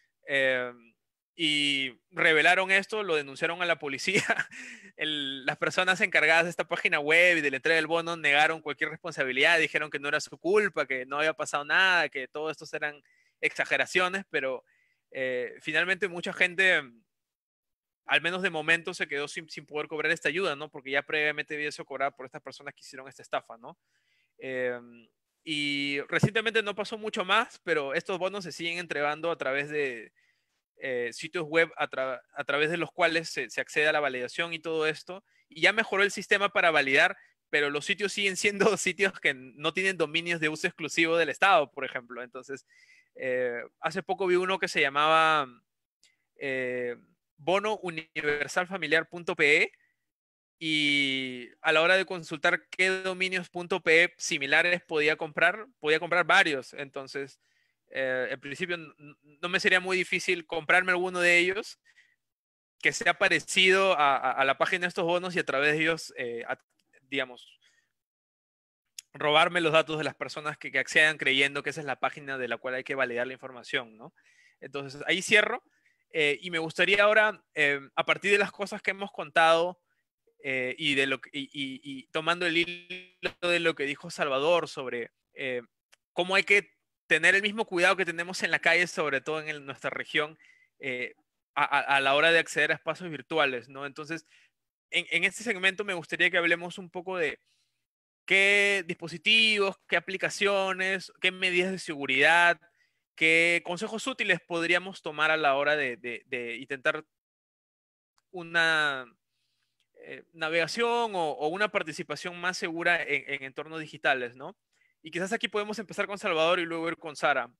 A: Y revelaron esto, lo denunciaron a la policía. Las personas encargadas de esta página web y de la entrega del bono negaron cualquier responsabilidad, dijeron que no era su culpa, que no había pasado nada, que todo esto eran exageraciones, pero finalmente mucha gente, al menos de momento, se quedó sin poder cobrar esta ayuda, ¿no? Porque ya previamente había sido cobrada por estas personas que hicieron esta estafa, ¿no? Y recientemente no pasó mucho más, pero estos bonos se siguen entregando a través de sitios web a través de los cuales se accede a la validación y todo esto. Y ya mejoró el sistema para validar, pero los sitios siguen siendo sitios que no tienen dominios de uso exclusivo del Estado, por ejemplo. Entonces, hace poco vi uno que se llamaba bonouniversalfamiliar.pe, y a la hora de consultar qué dominios.pe similares podía comprar varios. Entonces, en principio no me sería muy difícil comprarme alguno de ellos que sea parecido a la página de estos bonos, y a través de ellos, digamos, robarme los datos de las personas que accedan creyendo que esa es la página de la cual hay que validar la información, ¿no? Entonces, ahí cierro. Y me gustaría ahora, a partir de las cosas que hemos contado, y tomando el hilo de lo que dijo Salvador sobre cómo hay que tener el mismo cuidado que tenemos en la calle, sobre todo en nuestra región, a la hora de acceder a espacios virtuales, ¿no? Entonces, en este segmento me gustaría que hablemos un poco de qué dispositivos, qué aplicaciones, qué medidas de seguridad, qué consejos útiles podríamos tomar a la hora de intentar una navegación o una participación más segura en entornos digitales, ¿no? Y quizás aquí podemos empezar con Salvador y luego ir con Sara.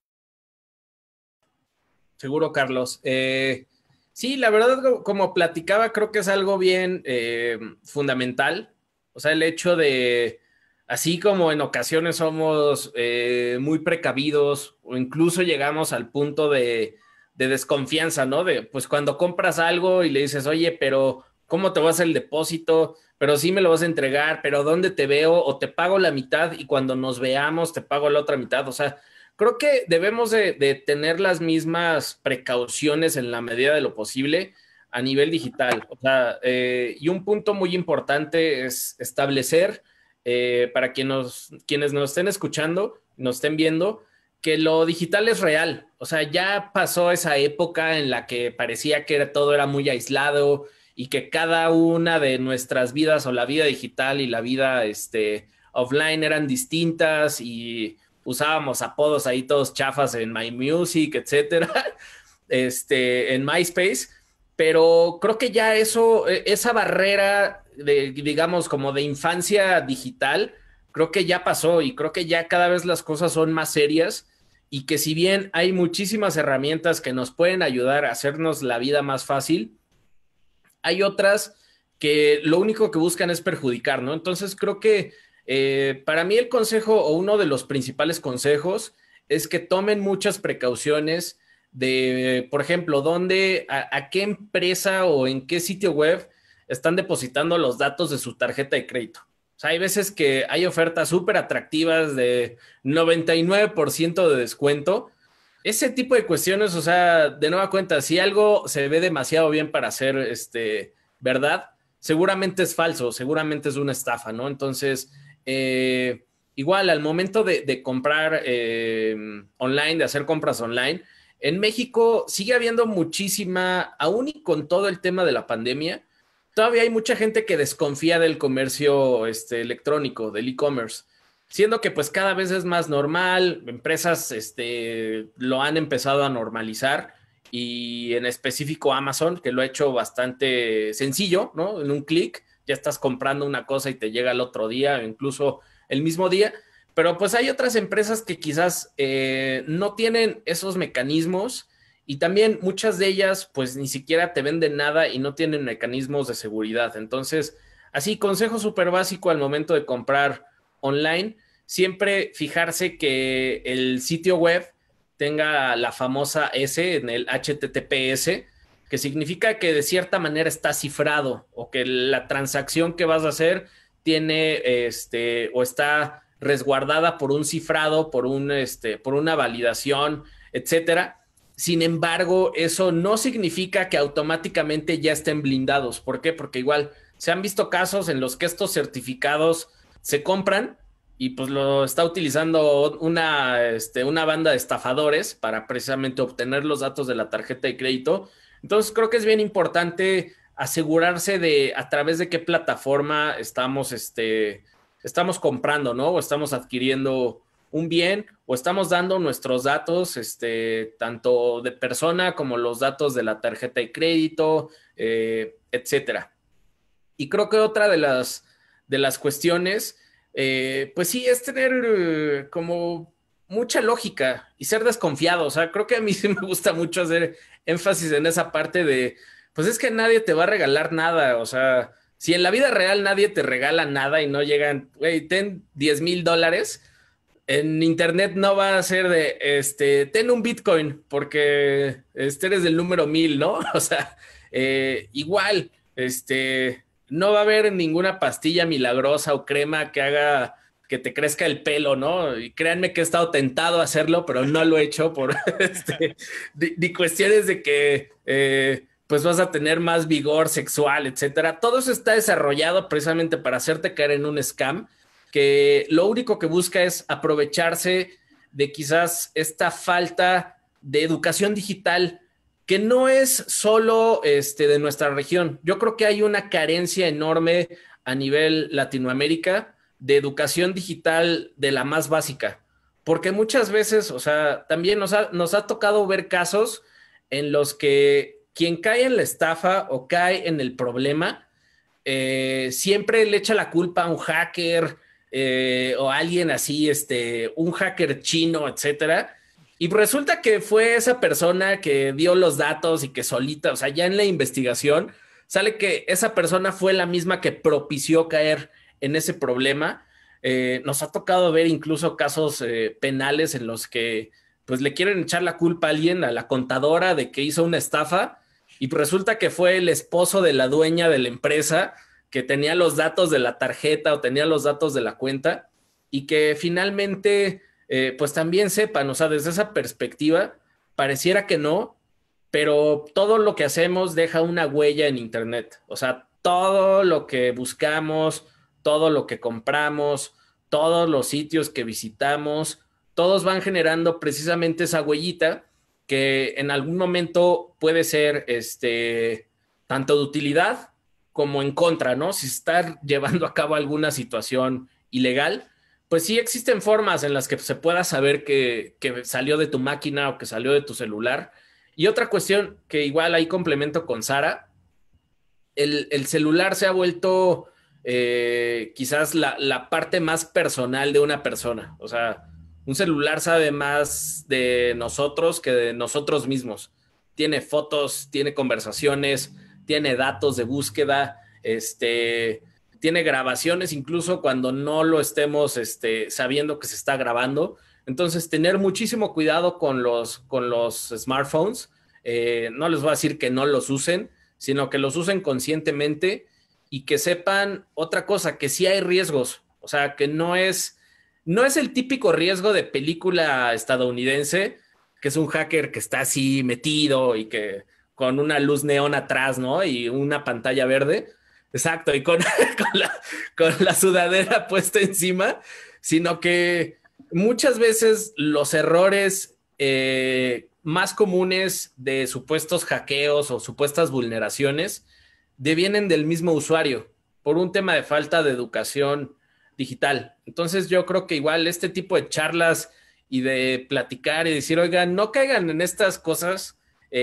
D: Seguro, Carlos. Sí, la verdad, como platicaba, creo que es algo bien fundamental. O sea, el hecho de, así como en ocasiones somos muy precavidos, o incluso llegamos al punto de desconfianza, ¿no? Pues cuando compras algo y le dices, oye, pero ¿cómo te vas a hacer el depósito? Pero sí me lo vas a entregar, pero ¿dónde te veo? O te pago la mitad y cuando nos veamos te pago la otra mitad. O sea, creo que debemos de tener las mismas precauciones en la medida de lo posible a nivel digital. O sea, y un punto muy importante es establecer, para quienes nos estén escuchando, nos estén viendo, que lo digital es real. O sea, ya pasó esa época en la que parecía que todo era muy aislado y que cada una de nuestras vidas, o la vida digital y la vida offline, eran distintas y usábamos apodos ahí todos chafas en My Music, etcétera, en MySpace. Pero creo que ya esa barrera digamos, como de infancia digital, creo que ya pasó, y creo que ya cada vez las cosas son más serias, y que si bien hay muchísimas herramientas que nos pueden ayudar a hacernos la vida más fácil, hay otras que lo único que buscan es perjudicar, ¿no? Entonces creo que para mí el consejo, o uno de los principales consejos, es que tomen muchas precauciones de, por ejemplo, a qué empresa o en qué sitio web están depositando los datos de su tarjeta de crédito. O sea, hay veces que hay ofertas súper atractivas de 99% de descuento. Ese tipo de cuestiones, o sea, de nueva cuenta, si algo se ve demasiado bien para ser verdad, seguramente es falso, seguramente es una estafa, ¿no? Entonces, igual al momento de comprar online, de hacer compras online, en México sigue habiendo muchísima, aún y con todo el tema de la pandemia, todavía hay mucha gente que desconfía del comercio electrónico, del e-commerce, siendo que pues cada vez es más normal, empresas lo han empezado a normalizar, y en específico Amazon, que lo ha hecho bastante sencillo, ¿no? En un clic ya estás comprando una cosa y te llega el otro día, o incluso el mismo día. Pero pues hay otras empresas que quizás no tienen esos mecanismos, y también muchas de ellas pues ni siquiera te venden nada y no tienen mecanismos de seguridad. Entonces, así, consejo súper básico al momento de comprar online, siempre fijarse que el sitio web tenga la famosa S en el HTTPS, que significa que de cierta manera está cifrado, o que la transacción que vas a hacer tiene o está resguardada por un cifrado, por una validación, etcétera. Sin embargo, eso no significa que automáticamente ya estén blindados. ¿Por qué? Porque igual se han visto casos en los que estos certificados se compran y pues lo está utilizando una banda de estafadores para precisamente obtener los datos de la tarjeta de crédito. Entonces creo que es bien importante asegurarse de a través de qué plataforma estamos comprando, ¿no? O estamos adquiriendo un bien, o estamos dando nuestros datos, tanto de persona como los datos de la tarjeta de crédito, etcétera. Y creo que otra de las cuestiones, pues sí, es tener como mucha lógica y ser desconfiado. O sea, creo que a mí sí me gusta mucho hacer énfasis en esa parte de, pues es que nadie te va a regalar nada. O sea, si en la vida real nadie te regala nada y no llegan, güey, ten $10,000, en internet no va a ser de, ten un Bitcoin porque eres del número 1000, ¿no? O sea, igual, no va a haber ninguna pastilla milagrosa o crema que haga que te crezca el pelo, ¿no? Y créanme que he estado tentado a hacerlo, pero no lo he hecho por cuestiones de que pues vas a tener más vigor sexual, etcétera. Todo eso está desarrollado precisamente para hacerte caer en un scam, que lo único que busca es aprovecharse de quizás esta falta de educación digital, que no es solo de nuestra región. Yo creo que hay una carencia enorme a nivel Latinoamérica de educación digital de la más básica, porque muchas veces, o sea, también nos ha tocado ver casos en los que quien cae en la estafa o cae en el problema, siempre le echa la culpa a un hacker, o alguien así, un hacker chino, etcétera. Y resulta que fue esa persona que dio los datos y que solita, o sea, ya en la investigación sale que esa persona fue la misma que propició caer en ese problema. Nos ha tocado ver incluso casos penales en los que pues le quieren echar la culpa a alguien, a la contadora, de que hizo una estafa, y resulta que fue el esposo de la dueña de la empresa que tenía los datos de la tarjeta o tenía los datos de la cuenta, y que finalmente pues también sepan, o sea, desde esa perspectiva, pareciera que no, pero todo lo que hacemos deja una huella en Internet. O sea, todo lo que buscamos, todo lo que compramos, todos los sitios que visitamos, todos van generando precisamente esa huellita que en algún momento puede ser tanto de utilidad como en contra, ¿no? Si está llevando a cabo alguna situación ilegal, pues sí existen formas en las que se pueda saber que salió de tu máquina o que salió de tu celular. Y otra cuestión que igual ahí complemento con Sara, el celular se ha vuelto quizás la parte más personal de una persona. O sea, un celular sabe más de nosotros que de nosotros mismos. Tiene fotos, tiene conversaciones, tiene datos de búsqueda, tiene grabaciones incluso cuando no lo estemos sabiendo que se está grabando. Entonces, tener muchísimo cuidado con los smartphones. No les voy a decir que no los usen, sino que los usen conscientemente y que sepan otra cosa, que sí hay riesgos. O sea, que no es el típico riesgo de película estadounidense, que es un hacker que está así metido y que con una luz neón atrás, ¿no? Y una pantalla verde. Exacto, y con la sudadera puesta encima, sino que muchas veces los errores más comunes de supuestos hackeos o supuestas vulneraciones devienen del mismo usuario por un tema de falta de educación digital. Entonces yo creo que igual este tipo de charlas y de platicar y decir, oigan, no caigan en estas cosas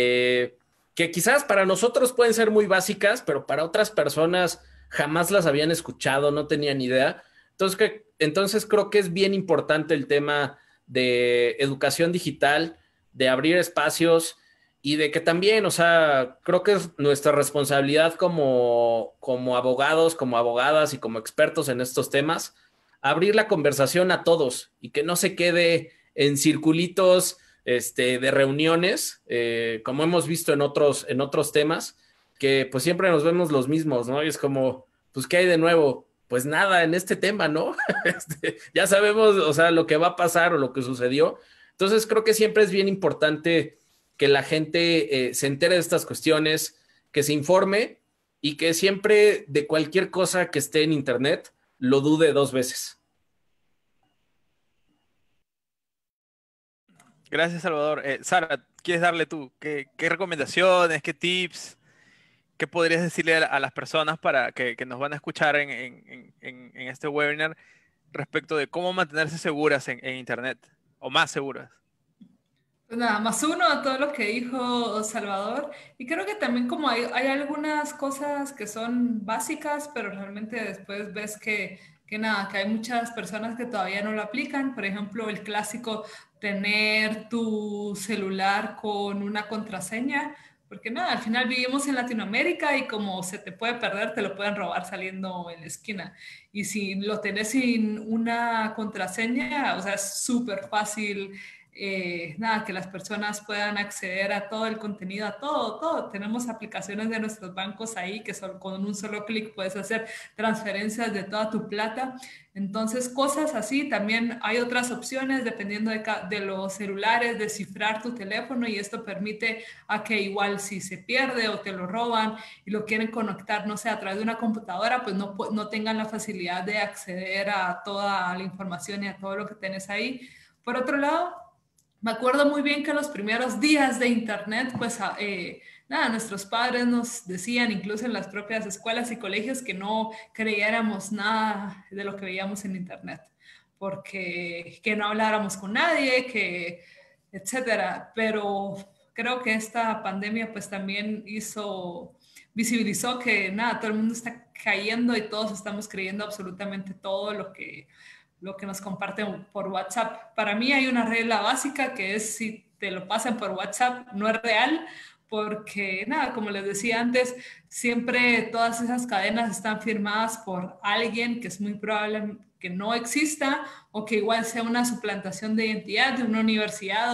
D: que quizás para nosotros pueden ser muy básicas, pero para otras personas jamás las habían escuchado, no tenían idea. Entonces creo que es bien importante el tema de educación digital, de abrir espacios y de que también, o sea, creo que es nuestra responsabilidad como abogados, como abogadas y como expertos en estos temas, abrir la conversación a todos y que no se quede en circulitos de reuniones, como hemos visto en otros temas, que pues siempre nos vemos los mismos, ¿no? Y es como, pues, ¿qué hay de nuevo? Pues nada en este tema, ¿no? Ya sabemos, o sea, lo que va a pasar o lo que sucedió. Entonces creo que siempre es bien importante que la gente se entere de estas cuestiones, que se informe y que siempre de cualquier cosa que esté en internet lo dude dos veces.
A: Gracias, Salvador. Sara, ¿quieres darle tú? ¿Qué recomendaciones, qué tips, qué podrías decirle a las personas para que nos van a escuchar en este webinar respecto de cómo mantenerse seguras en Internet o más seguras?
C: Pues nada, más uno a todo lo que dijo Salvador. Y creo que también como hay algunas cosas que son básicas, pero realmente después ves que nada, que hay muchas personas que todavía no lo aplican. Por ejemplo, el clásico tener tu celular con una contraseña. Porque nada, al final vivimos en Latinoamérica y como se te puede perder, te lo pueden robar saliendo en la esquina. Y si lo tenés sin una contraseña, o sea, es súper fácil nada, que las personas puedan acceder a todo el contenido, a todo, todo. Tenemos aplicaciones de nuestros bancos ahí que con un solo clic puedes hacer transferencias de toda tu plata. Entonces, cosas así. También hay otras opciones dependiendo de los celulares, descifrar tu teléfono y esto permite a que igual si se pierde o te lo roban y lo quieren conectar, no sé, a través de una computadora, pues no tengan la facilidad de acceder a toda la información y a todo lo que tenés ahí. Por otro lado, me acuerdo muy bien que los primeros días de internet, pues nada, nuestros padres nos decían, incluso en las propias escuelas y colegios, que no creyéramos nada de lo que veíamos en internet, porque que no habláramos con nadie, que etcétera. Pero creo que esta pandemia pues también visibilizó que nada, todo el mundo está cayendo y todos estamos creyendo absolutamente todo lo que nos comparten por WhatsApp. Para mí hay una regla básica que es si te lo pasan por WhatsApp no es real, porque nada, como les decía antes, siempre todas esas cadenas están firmadas por alguien que es muy probable que no exista o que igual sea una suplantación de identidad de una universidad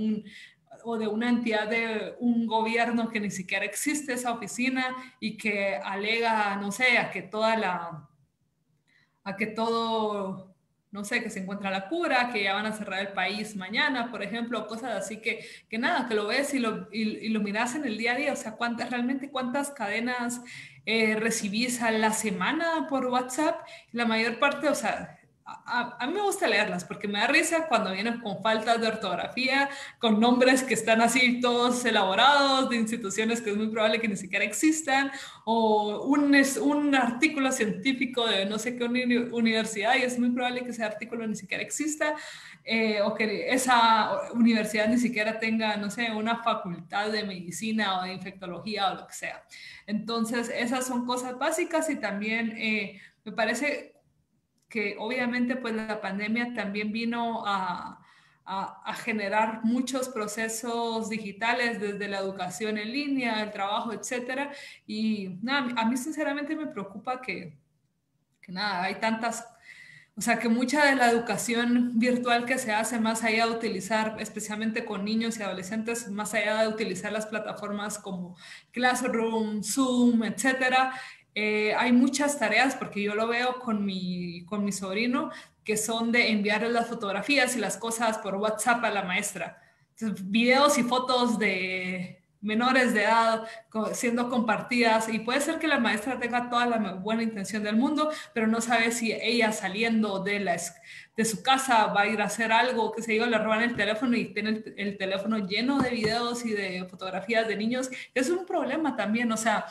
C: o de una entidad de un gobierno que ni siquiera existe esa oficina y que alega, no sé, a que todo no sé, que se encuentra la cura, que ya van a cerrar el país mañana, por ejemplo, cosas así que nada, que lo ves y lo miras en el día a día, o sea, realmente cuántas cadenas recibís a la semana por WhatsApp. La mayor parte, o sea, a mí me gusta leerlas porque me da risa cuando vienen con faltas de ortografía, con nombres que están así todos elaborados de instituciones que es muy probable que ni siquiera existan, o un artículo científico de no sé qué universidad y es muy probable que ese artículo ni siquiera exista, o que esa universidad ni siquiera tenga, no sé, una facultad de medicina o de infectología o lo que sea. Entonces, esas son cosas básicas y también me parece que obviamente pues la pandemia también vino a generar muchos procesos digitales desde la educación en línea, el trabajo, etcétera. Y nada, a mí sinceramente me preocupa que nada, hay tantas, o sea, que mucha de la educación virtual que se hace más allá de utilizar, especialmente con niños y adolescentes, más allá de utilizar las plataformas como Classroom, Zoom, etcétera, hay muchas tareas, porque yo lo veo con mi sobrino, que son de enviarle las fotografías y las cosas por WhatsApp a la maestra. Entonces, videos y fotos de menores de edad siendo compartidas y puede ser que la maestra tenga toda la buena intención del mundo, pero no sabe si ella saliendo de su casa va a ir a hacer algo, que se diga, le roban el teléfono y tiene el teléfono lleno de videos y de fotografías de niños. Es un problema también, o sea,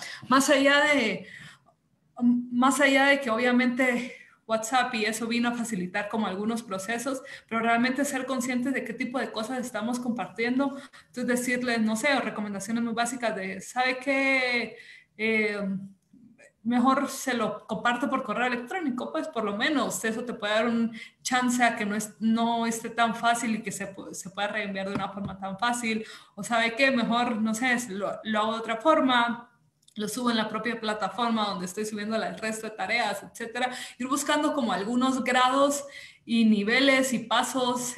C: más allá de que obviamente WhatsApp y eso vino a facilitar como algunos procesos, pero realmente ser conscientes de qué tipo de cosas estamos compartiendo. Entonces decirles, no sé, recomendaciones muy básicas de, ¿sabe qué? Mejor se lo comparto por correo electrónico, pues por lo menos eso te puede dar un chance a que no esté tan fácil y que se pueda reenviar de una forma tan fácil. O ¿sabe qué? Mejor, no sé, lo hago de otra forma, lo subo en la propia plataforma donde estoy subiendo el resto de tareas, etcétera. Ir buscando como algunos grados y niveles y pasos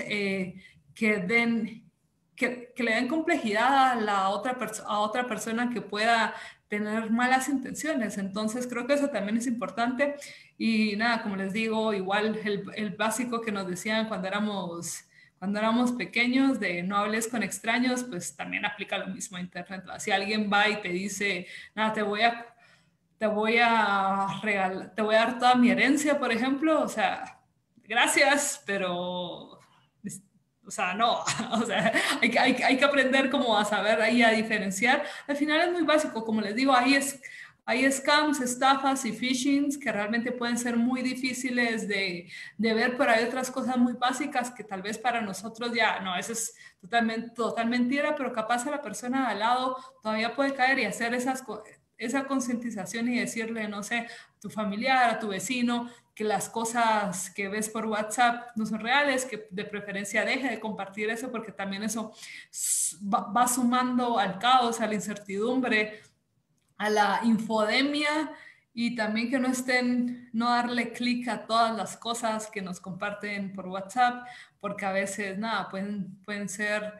C: que le den complejidad a otra persona que pueda tener malas intenciones. Entonces creo que eso también es importante. Y nada, como les digo, igual el básico que nos decían cuando éramos pequeños de no hables con extraños, pues también aplica lo mismo a Internet. Si alguien va y te dice, nada, te voy a regalar, te voy a dar toda mi herencia, por ejemplo, o sea, gracias, pero, o sea, no, o sea, hay que aprender como a saber ahí a diferenciar. Al final es muy básico, como les digo, hay scams, estafas y phishings que realmente pueden ser muy difíciles de ver, pero hay otras cosas muy básicas que tal vez para nosotros ya, no, eso es total mentira, pero capaz a la persona de al lado todavía puede caer y hacer esa concientización y decirle, no sé, a tu familiar, a tu vecino, que las cosas que ves por WhatsApp no son reales, que de preferencia deje de compartir eso porque también eso va sumando al caos, a la incertidumbre, a la infodemia y también que no darle clic a todas las cosas que nos comparten por WhatsApp, porque a veces, nada, pueden ser,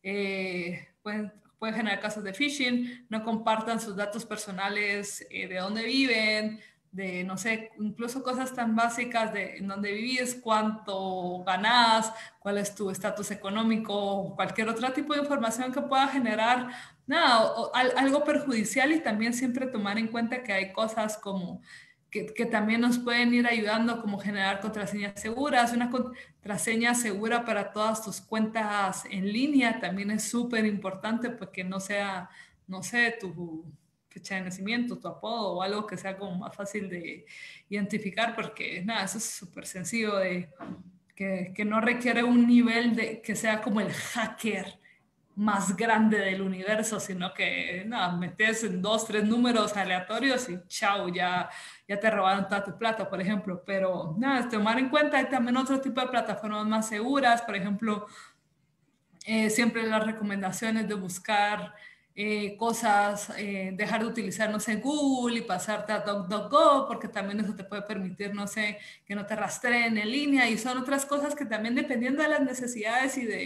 C: pueden generar casos de phishing, no compartan sus datos personales de dónde viven, de, no sé, incluso cosas tan básicas de en dónde vivís, cuánto ganás, cuál es tu estatus económico, cualquier otro tipo de información que pueda generar nada, algo perjudicial y también siempre tomar en cuenta que hay cosas como que también nos pueden ir ayudando como generar contraseñas seguras. Una contraseña segura para todas tus cuentas en línea también es súper importante porque no sea, no sé, tu fecha de nacimiento, tu apodo o algo que sea como más fácil de identificar porque nada, eso es súper sencillo que no requiere un nivel de que sea como el hacker más grande del universo, sino que nada, metes en 2, 3 números aleatorios y chao, ya te robaron toda tu plata, por ejemplo. Pero nada, tomar en cuenta hay también otro tipo de plataformas más seguras, por ejemplo, siempre las recomendaciones de buscar cosas, dejar de utilizar, no sé, Google y pasarte a DuckDuckGo, porque también eso te puede permitir, no sé, que no te rastreen en línea y son otras cosas que también dependiendo de las necesidades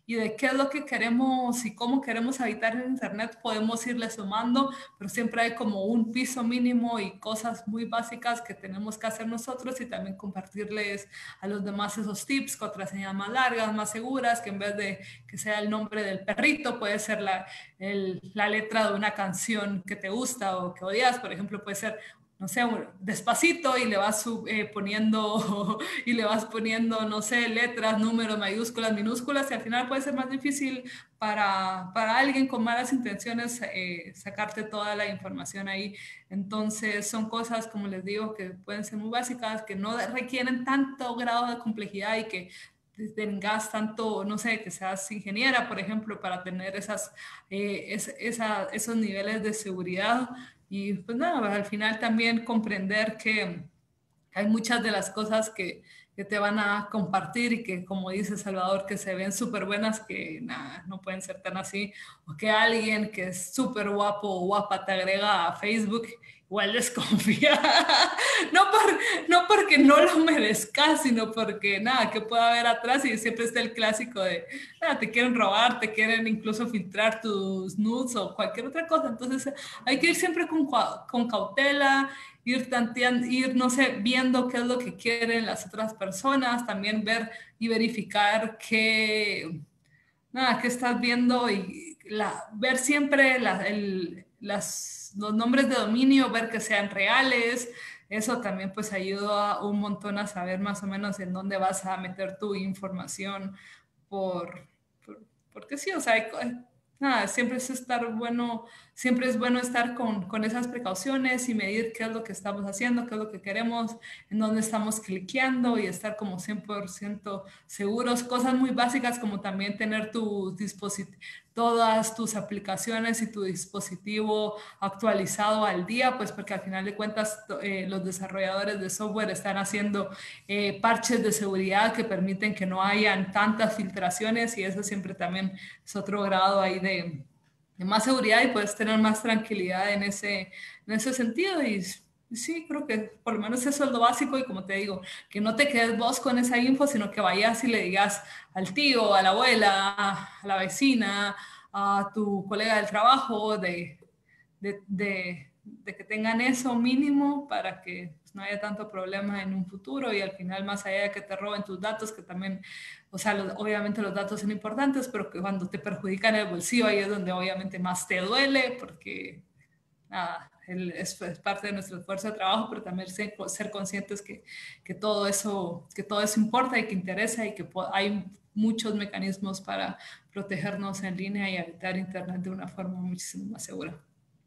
C: y de qué es lo que queremos y cómo queremos habitar en Internet, podemos irle sumando, pero siempre hay como un piso mínimo y cosas muy básicas que tenemos que hacer nosotros y también compartirles a los demás esos tips, contraseñas más largas, más seguras, que en vez de que sea el nombre del perrito, puede ser la letra de una canción que te gusta o que odias. Por ejemplo, puede ser, no sé, Despacito, y le vas poniendo y le vas poniendo, no sé, letras, números, mayúsculas, minúsculas, y al final puede ser más difícil para alguien con malas intenciones sacarte toda la información ahí. Entonces son cosas, como les digo, que pueden ser muy básicas, que no requieren tanto grado de complejidad y que tengas tanto, no sé, que seas ingeniera, por ejemplo, para tener esos niveles de seguridad. Y pues nada, al final también comprender que hay muchas de las cosas que te van a compartir y que, como dice Salvador, que se ven súper buenas, que nada, no pueden ser tan así, o que alguien que es súper guapo o guapa te agrega a Facebook, igual desconfía, no porque no lo merezcas, sino porque nada, que pueda haber atrás, y siempre está el clásico de, nada, te quieren robar, te quieren incluso filtrar tus nudes o cualquier otra cosa. Entonces hay que ir siempre con cautela, ir tanteando, ir, no sé, viendo qué es lo que quieren las otras personas, también ver y verificar qué estás viendo, y ver siempre los nombres de dominio, ver que sean reales. Eso también pues ayuda un montón a saber más o menos en dónde vas a meter tu información por, por- porque sí, o sea, nada, siempre es bueno estar con esas precauciones y medir qué es lo que estamos haciendo, qué es lo que queremos, en dónde estamos cliqueando, y estar como 100% seguros. Cosas muy básicas como también tener todas tus aplicaciones y tu dispositivo actualizado al día, pues porque al final de cuentas los desarrolladores de software están haciendo parches de seguridad que permiten que no hayan tantas filtraciones, y eso siempre también es otro grado ahí de más seguridad, y puedes tener más tranquilidad en ese sentido. Y sí, creo que por lo menos eso es lo básico, y como te digo, que no te quedes vos con esa info, sino que vayas y le digas al tío, a la abuela, a la vecina, a tu colega del trabajo, de que tengan eso mínimo para que pues, no haya tanto problema en un futuro. Y al final, más allá de que te roben tus datos, que también, o sea, obviamente los datos son importantes, pero que cuando te perjudican el bolsillo, ahí es donde obviamente más te duele, porque nada, es parte de nuestro esfuerzo de trabajo, pero también ser conscientes que todo eso importa y que interesa, y que hay muchos mecanismos para protegernos en línea y habitar Internet de una forma muchísimo más segura.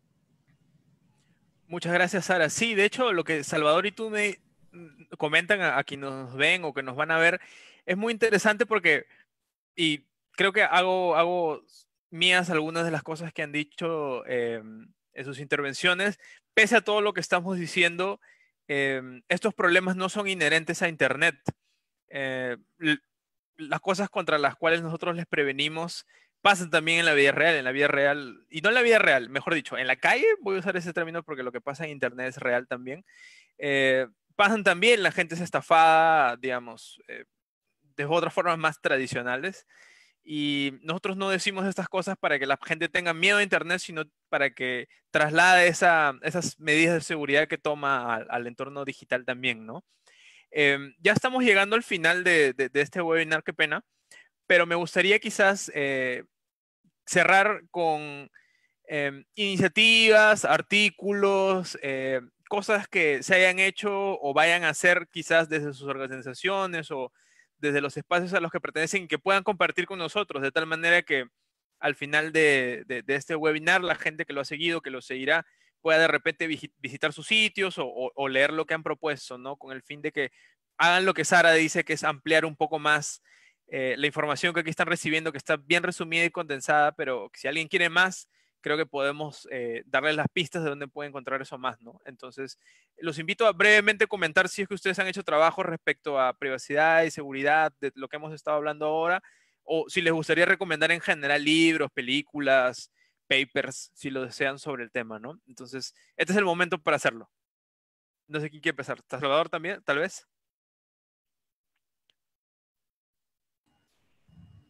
A: Muchas gracias, Sara. Sí, de hecho, lo que Salvador y tú me comentan a quienes nos ven o que nos van a ver es muy interesante porque, y creo que hago mías algunas de las cosas que han dicho en sus intervenciones. Pese a todo lo que estamos diciendo, estos problemas no son inherentes a Internet. Eh, l- las cosas contra las cuales nosotros les prevenimos pasan también en la vida real, y no en la vida real, mejor dicho, en la calle, voy a usar ese término porque lo que pasa en Internet es real también. Pasan también, la gente es estafada, digamos, de otras formas más tradicionales. Y nosotros no decimos estas cosas para que la gente tenga miedo a Internet, sino para que traslade esas medidas de seguridad que toma al entorno digital también, ¿no? Ya estamos llegando al final de este webinar, qué pena, pero me gustaría quizás cerrar con iniciativas, artículos, cosas que se hayan hecho o vayan a hacer quizás desde sus organizaciones o desde los espacios a los que pertenecen, y que puedan compartir con nosotros, de tal manera que al final de este webinar la gente que lo ha seguido, que lo seguirá, pueda de repente visitar sus sitios o leer lo que han propuesto, ¿no? Con el fin de que hagan lo que Sara dice, que es ampliar un poco más la información que aquí están recibiendo, que está bien resumida y condensada, pero si alguien quiere más, creo que podemos darles las pistas de dónde puede encontrar eso más, ¿no? Entonces, los invito a brevemente comentar si es que ustedes han hecho trabajo respecto a privacidad y seguridad, de lo que hemos estado hablando ahora, o si les gustaría recomendar en general libros, películas, papers, si lo desean sobre el tema, ¿no? Entonces, este es el momento para hacerlo. No sé quién quiere empezar. ¿Salvador también, tal vez?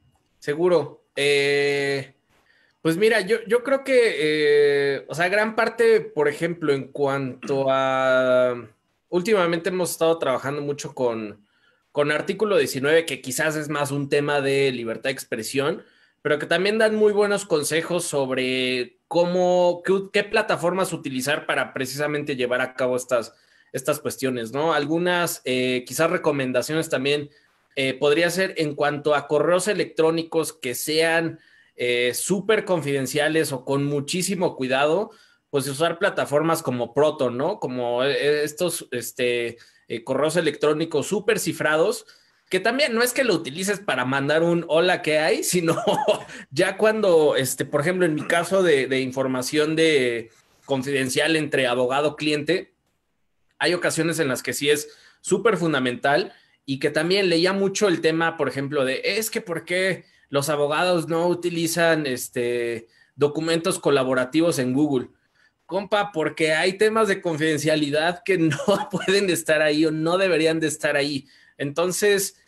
D: seguro. Pues mira, yo creo que, o sea, gran parte, por ejemplo, en cuanto a... Últimamente hemos estado trabajando mucho con Artículo 19, que quizás es más un tema de libertad de expresión, pero que también dan muy buenos consejos sobre qué plataformas utilizar para precisamente llevar a cabo estas cuestiones, ¿no? Algunas, quizás recomendaciones también podría ser en cuanto a correos electrónicos que sean súper confidenciales o con muchísimo cuidado, pues usar plataformas como Proton, ¿no? Como estos correos electrónicos súper cifrados, que también no es que lo utilices para mandar un hola, ¿qué hay? Sino ya cuando, por ejemplo, en mi caso de información de confidencial entre abogado-cliente, hay ocasiones en las que sí es súper fundamental y que también leía mucho el tema, por ejemplo, de es que por qué los abogados no utilizan documentos colaborativos en Google. Compa, porque hay temas de confidencialidad que no pueden estar ahí o no deberían de estar ahí. Entonces,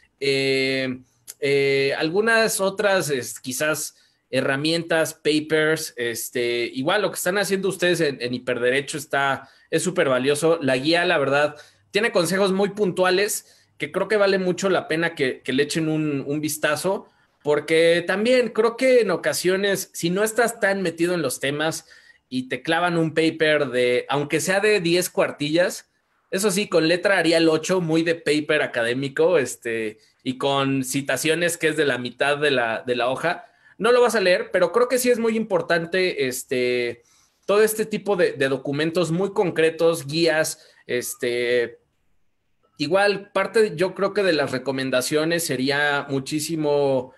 D: algunas otras quizás herramientas, papers, igual lo que están haciendo ustedes en Hiperderecho es súper valioso. La guía, la verdad, tiene consejos muy puntuales que creo que vale mucho la pena que le echen un vistazo, porque también creo que en ocasiones, si no estás tan metido en los temas y te clavan un paper aunque sea de 10 cuartillas, eso sí, con letra Arial 8, muy de paper académico, y con citaciones que es de la mitad de la hoja, no lo vas a leer, pero creo que sí es muy importante todo este tipo de documentos muy concretos, guías, igual parte yo creo que de las recomendaciones sería muchísimo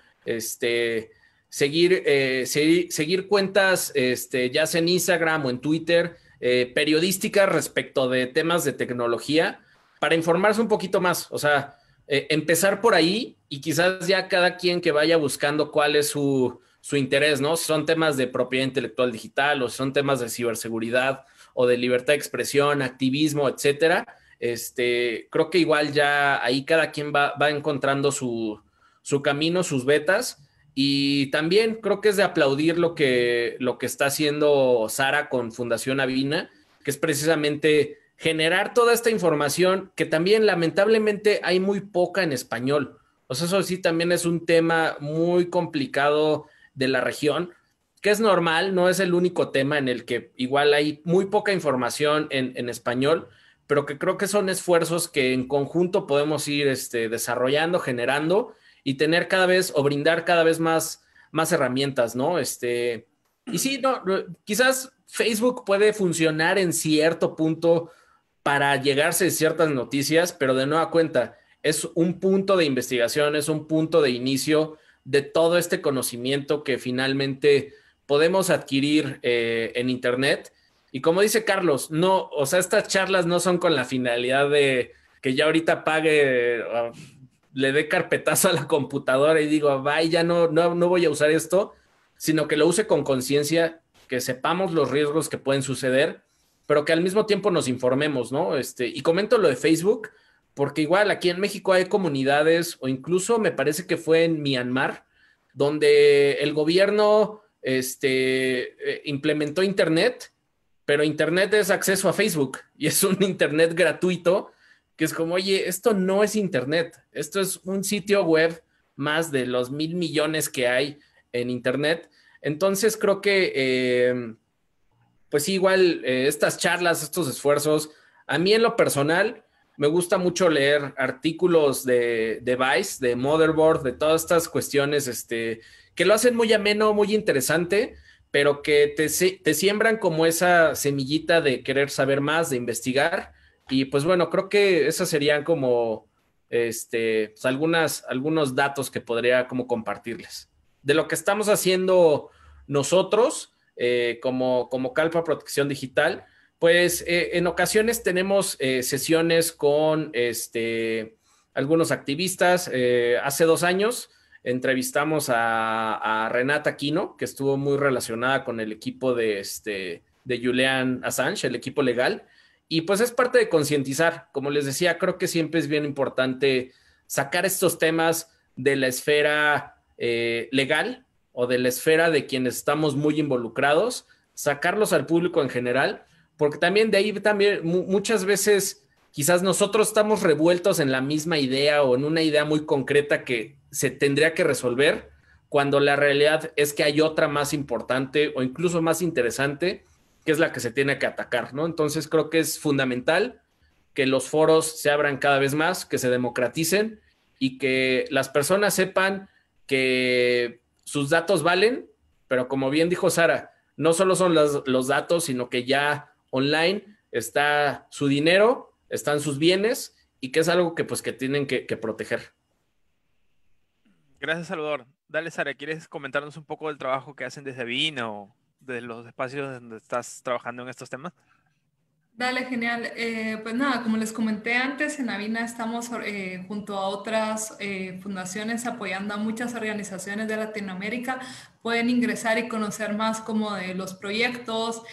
D: seguir cuentas ya sea en Instagram o en Twitter, periodísticas respecto de temas de tecnología para informarse un poquito más, o sea, empezar por ahí y quizás ya cada quien que vaya buscando cuál es su interés, ¿no? Si son temas de propiedad intelectual digital o si son temas de ciberseguridad o de libertad de expresión, activismo, etcétera. Creo que igual ya ahí cada quien va encontrando su camino, sus vetas, y también creo que es de aplaudir lo que está haciendo Sara con Fundación Avina, que es precisamente generar toda esta información que también lamentablemente hay muy poca en español. O sea, eso sí también es un tema muy complicado de la región, que es normal, no es el único tema en el que igual hay muy poca información en español, pero que creo que son esfuerzos que en conjunto podemos ir desarrollando, generando y tener cada vez o brindar cada vez más herramientas, ¿no? Y sí, no, quizás Facebook puede funcionar en cierto punto para llegarse a ciertas noticias, pero de nueva cuenta, es un punto de investigación, es un punto de inicio de todo este conocimiento que finalmente podemos adquirir en Internet. Y como dice Carlos, no, o sea, estas charlas no son con la finalidad de que ya ahorita pague, le dé carpetazo a la computadora y digo, bye, ya no voy a usar esto, sino que lo use con conciencia, que sepamos los riesgos que pueden suceder, pero que al mismo tiempo nos informemos, ¿no? Y comento lo de Facebook, porque igual aquí en México hay comunidades, o incluso me parece que fue en Myanmar, donde el gobierno implementó Internet, pero Internet es acceso a Facebook y es un Internet gratuito, que es como, oye, esto no es Internet, esto es un sitio web más de los 1,000 millones que hay en Internet. Entonces creo que, pues sí, igual estas charlas, estos esfuerzos, a mí en lo personal me gusta mucho leer artículos de Vice, de Motherboard, de todas estas cuestiones que lo hacen muy ameno, muy interesante, pero que te siembran como esa semillita de querer saber más, de investigar. Y pues bueno, creo que esas serían como pues algunos datos que podría como compartirles. De lo que estamos haciendo nosotros como Calpa Protección Digital, pues en ocasiones tenemos sesiones con algunos activistas. Hace 2 años entrevistamos a Renata Aquino, que estuvo muy relacionada con el equipo de Julian Assange, el equipo legal, y pues es parte de concientizar. Como les decía, creo que siempre es bien importante sacar estos temas de la esfera legal o de la esfera de quienes estamos muy involucrados, sacarlos al público en general, porque también de ahí también muchas veces quizás nosotros estamos revueltos en la misma idea o en una idea muy concreta que se tendría que resolver, cuando la realidad es que hay otra más importante o incluso más interesante, que es la que se tiene que atacar, ¿no? Entonces creo que es fundamental que los foros se abran cada vez más, que se democraticen y que las personas sepan que sus datos valen, pero como bien dijo Sara, no solo son los datos, sino que ya online está su dinero, están sus bienes y que es algo que pues que tienen que proteger.
A: Gracias, Salvador. Dale, Sara, ¿quieres comentarnos un poco del trabajo que hacen desde Vina o de los espacios donde estás trabajando en estos temas?
C: Dale, genial. Pues nada, como les comenté antes, en Avina estamos junto a otras fundaciones apoyando a muchas organizaciones de Latinoamérica. Pueden ingresar y conocer más como de los proyectos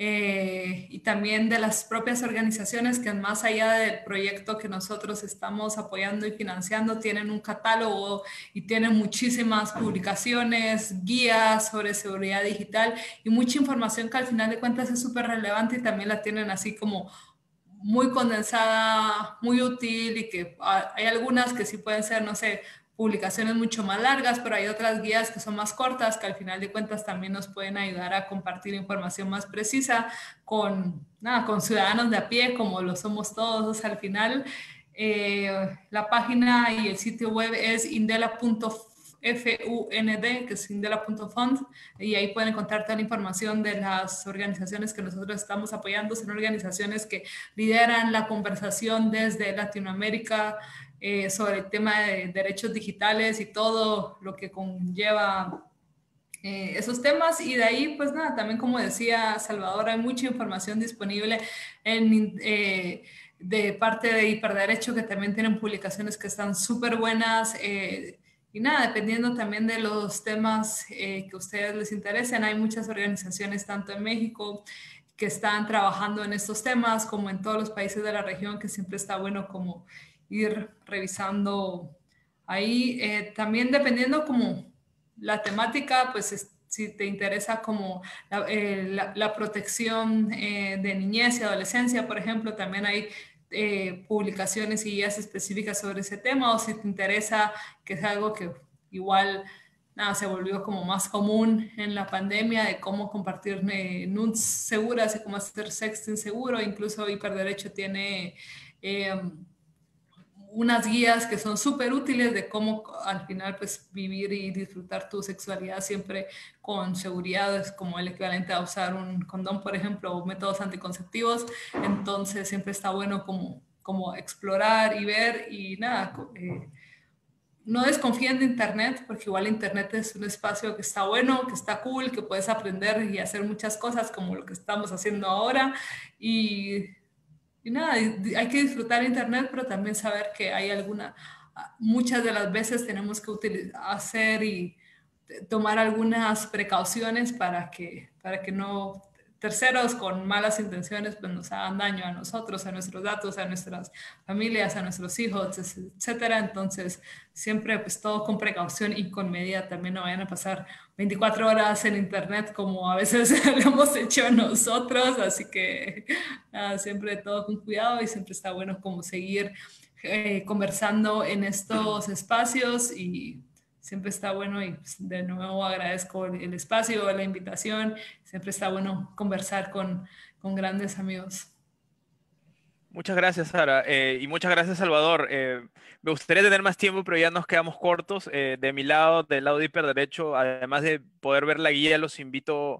C: y también de las propias organizaciones que más allá del proyecto que nosotros estamos apoyando y financiando, tienen un catálogo y tienen muchísimas publicaciones, guías sobre seguridad digital y mucha información que al final de cuentas es súper relevante y también la tienen así como muy condensada, muy útil y que hay algunas que sí pueden ser, no sé, publicaciones mucho más largas, pero hay otras guías que son más cortas que al final de cuentas también nos pueden ayudar a compartir información más precisa con, nada, con ciudadanos de a pie, como lo somos todos al final. La página y el sitio web es indela.fund, que es indela.fund, y ahí pueden encontrar toda la información de las organizaciones que nosotros estamos apoyando. Son organizaciones que lideran la conversación desde Latinoamérica sobre el tema de derechos digitales y todo lo que conlleva esos temas. Y de ahí, pues nada, también como decía Salvador, hay mucha información disponible de parte de Hiperderecho, que también tienen publicaciones que están súper buenas. Y nada, dependiendo también de los temas que a ustedes les interesen, hay muchas organizaciones, tanto en México, que están trabajando en estos temas, como en todos los países de la región, que siempre está bueno como ir revisando ahí. También dependiendo como la temática, pues si te interesa como la protección de niñez y adolescencia, por ejemplo, también hay publicaciones y guías específicas sobre ese tema, o si te interesa, que es algo que igual nada, se volvió como más común en la pandemia, de cómo compartir nudes seguras y cómo hacer sexting seguro. Incluso Hiperderecho tiene unas guías que son súper útiles de cómo al final pues vivir y disfrutar tu sexualidad siempre con seguridad. Es como el equivalente a usar un condón, por ejemplo, o métodos anticonceptivos. Entonces siempre está bueno como explorar y ver y nada. No desconfíen de Internet, porque igual Internet es un espacio que está bueno, que está cool, que puedes aprender y hacer muchas cosas como lo que estamos haciendo ahora. Y y nada, hay que disfrutar Internet, pero también saber que hay muchas de las veces tenemos que hacer y tomar algunas precauciones para que no terceros con malas intenciones pues nos hagan daño a nosotros, a nuestros datos, a nuestras familias, a nuestros hijos, etcétera. Entonces, siempre pues todo con precaución y con medida. También no vayan a pasar 24 horas en Internet como a veces lo hemos hecho nosotros, así que siempre todo con cuidado y siempre está bueno como seguir conversando en estos espacios y siempre está bueno y pues, de nuevo agradezco el espacio, la invitación, siempre está bueno conversar con grandes amigos.
A: Muchas gracias, Sara. Y muchas gracias, Salvador. Me gustaría tener más tiempo, pero ya nos quedamos cortos. De mi lado, del lado de Hiperderecho, además de poder ver la guía, los invito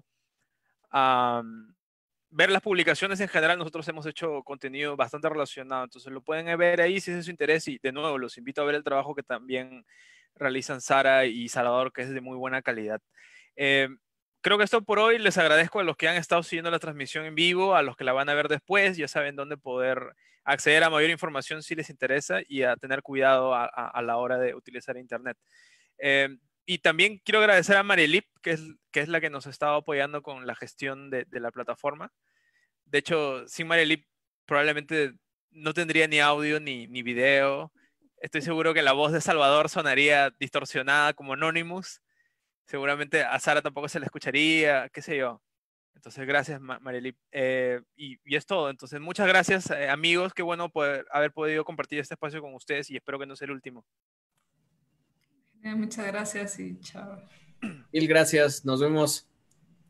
A: a ver las publicaciones en general. Nosotros hemos hecho contenido bastante relacionado, entonces lo pueden ver ahí si es de su interés. Y de nuevo, los invito a ver el trabajo que también realizan Sara y Salvador, que es de muy buena calidad. Eh, Creo que esto por hoy. Les agradezco a los que han estado siguiendo la transmisión en vivo, a los que la van a ver después. Ya saben dónde poder acceder a mayor información si les interesa y a tener cuidado a la hora de utilizar Internet. Y también quiero agradecer a Marielip, que es la que nos ha estado apoyando con la gestión de la plataforma. De hecho, sin Marielip probablemente no tendría ni audio ni video. Estoy seguro que la voz de Salvador sonaría distorsionada como Anonymous. Seguramente a Sara tampoco se la escucharía, qué sé yo. Entonces, gracias, Marieli. Y es todo. Entonces, muchas gracias, amigos. Qué bueno haber podido compartir este espacio con ustedes y espero que no sea el último.
C: Muchas gracias y chao.
D: Mil gracias. Nos vemos.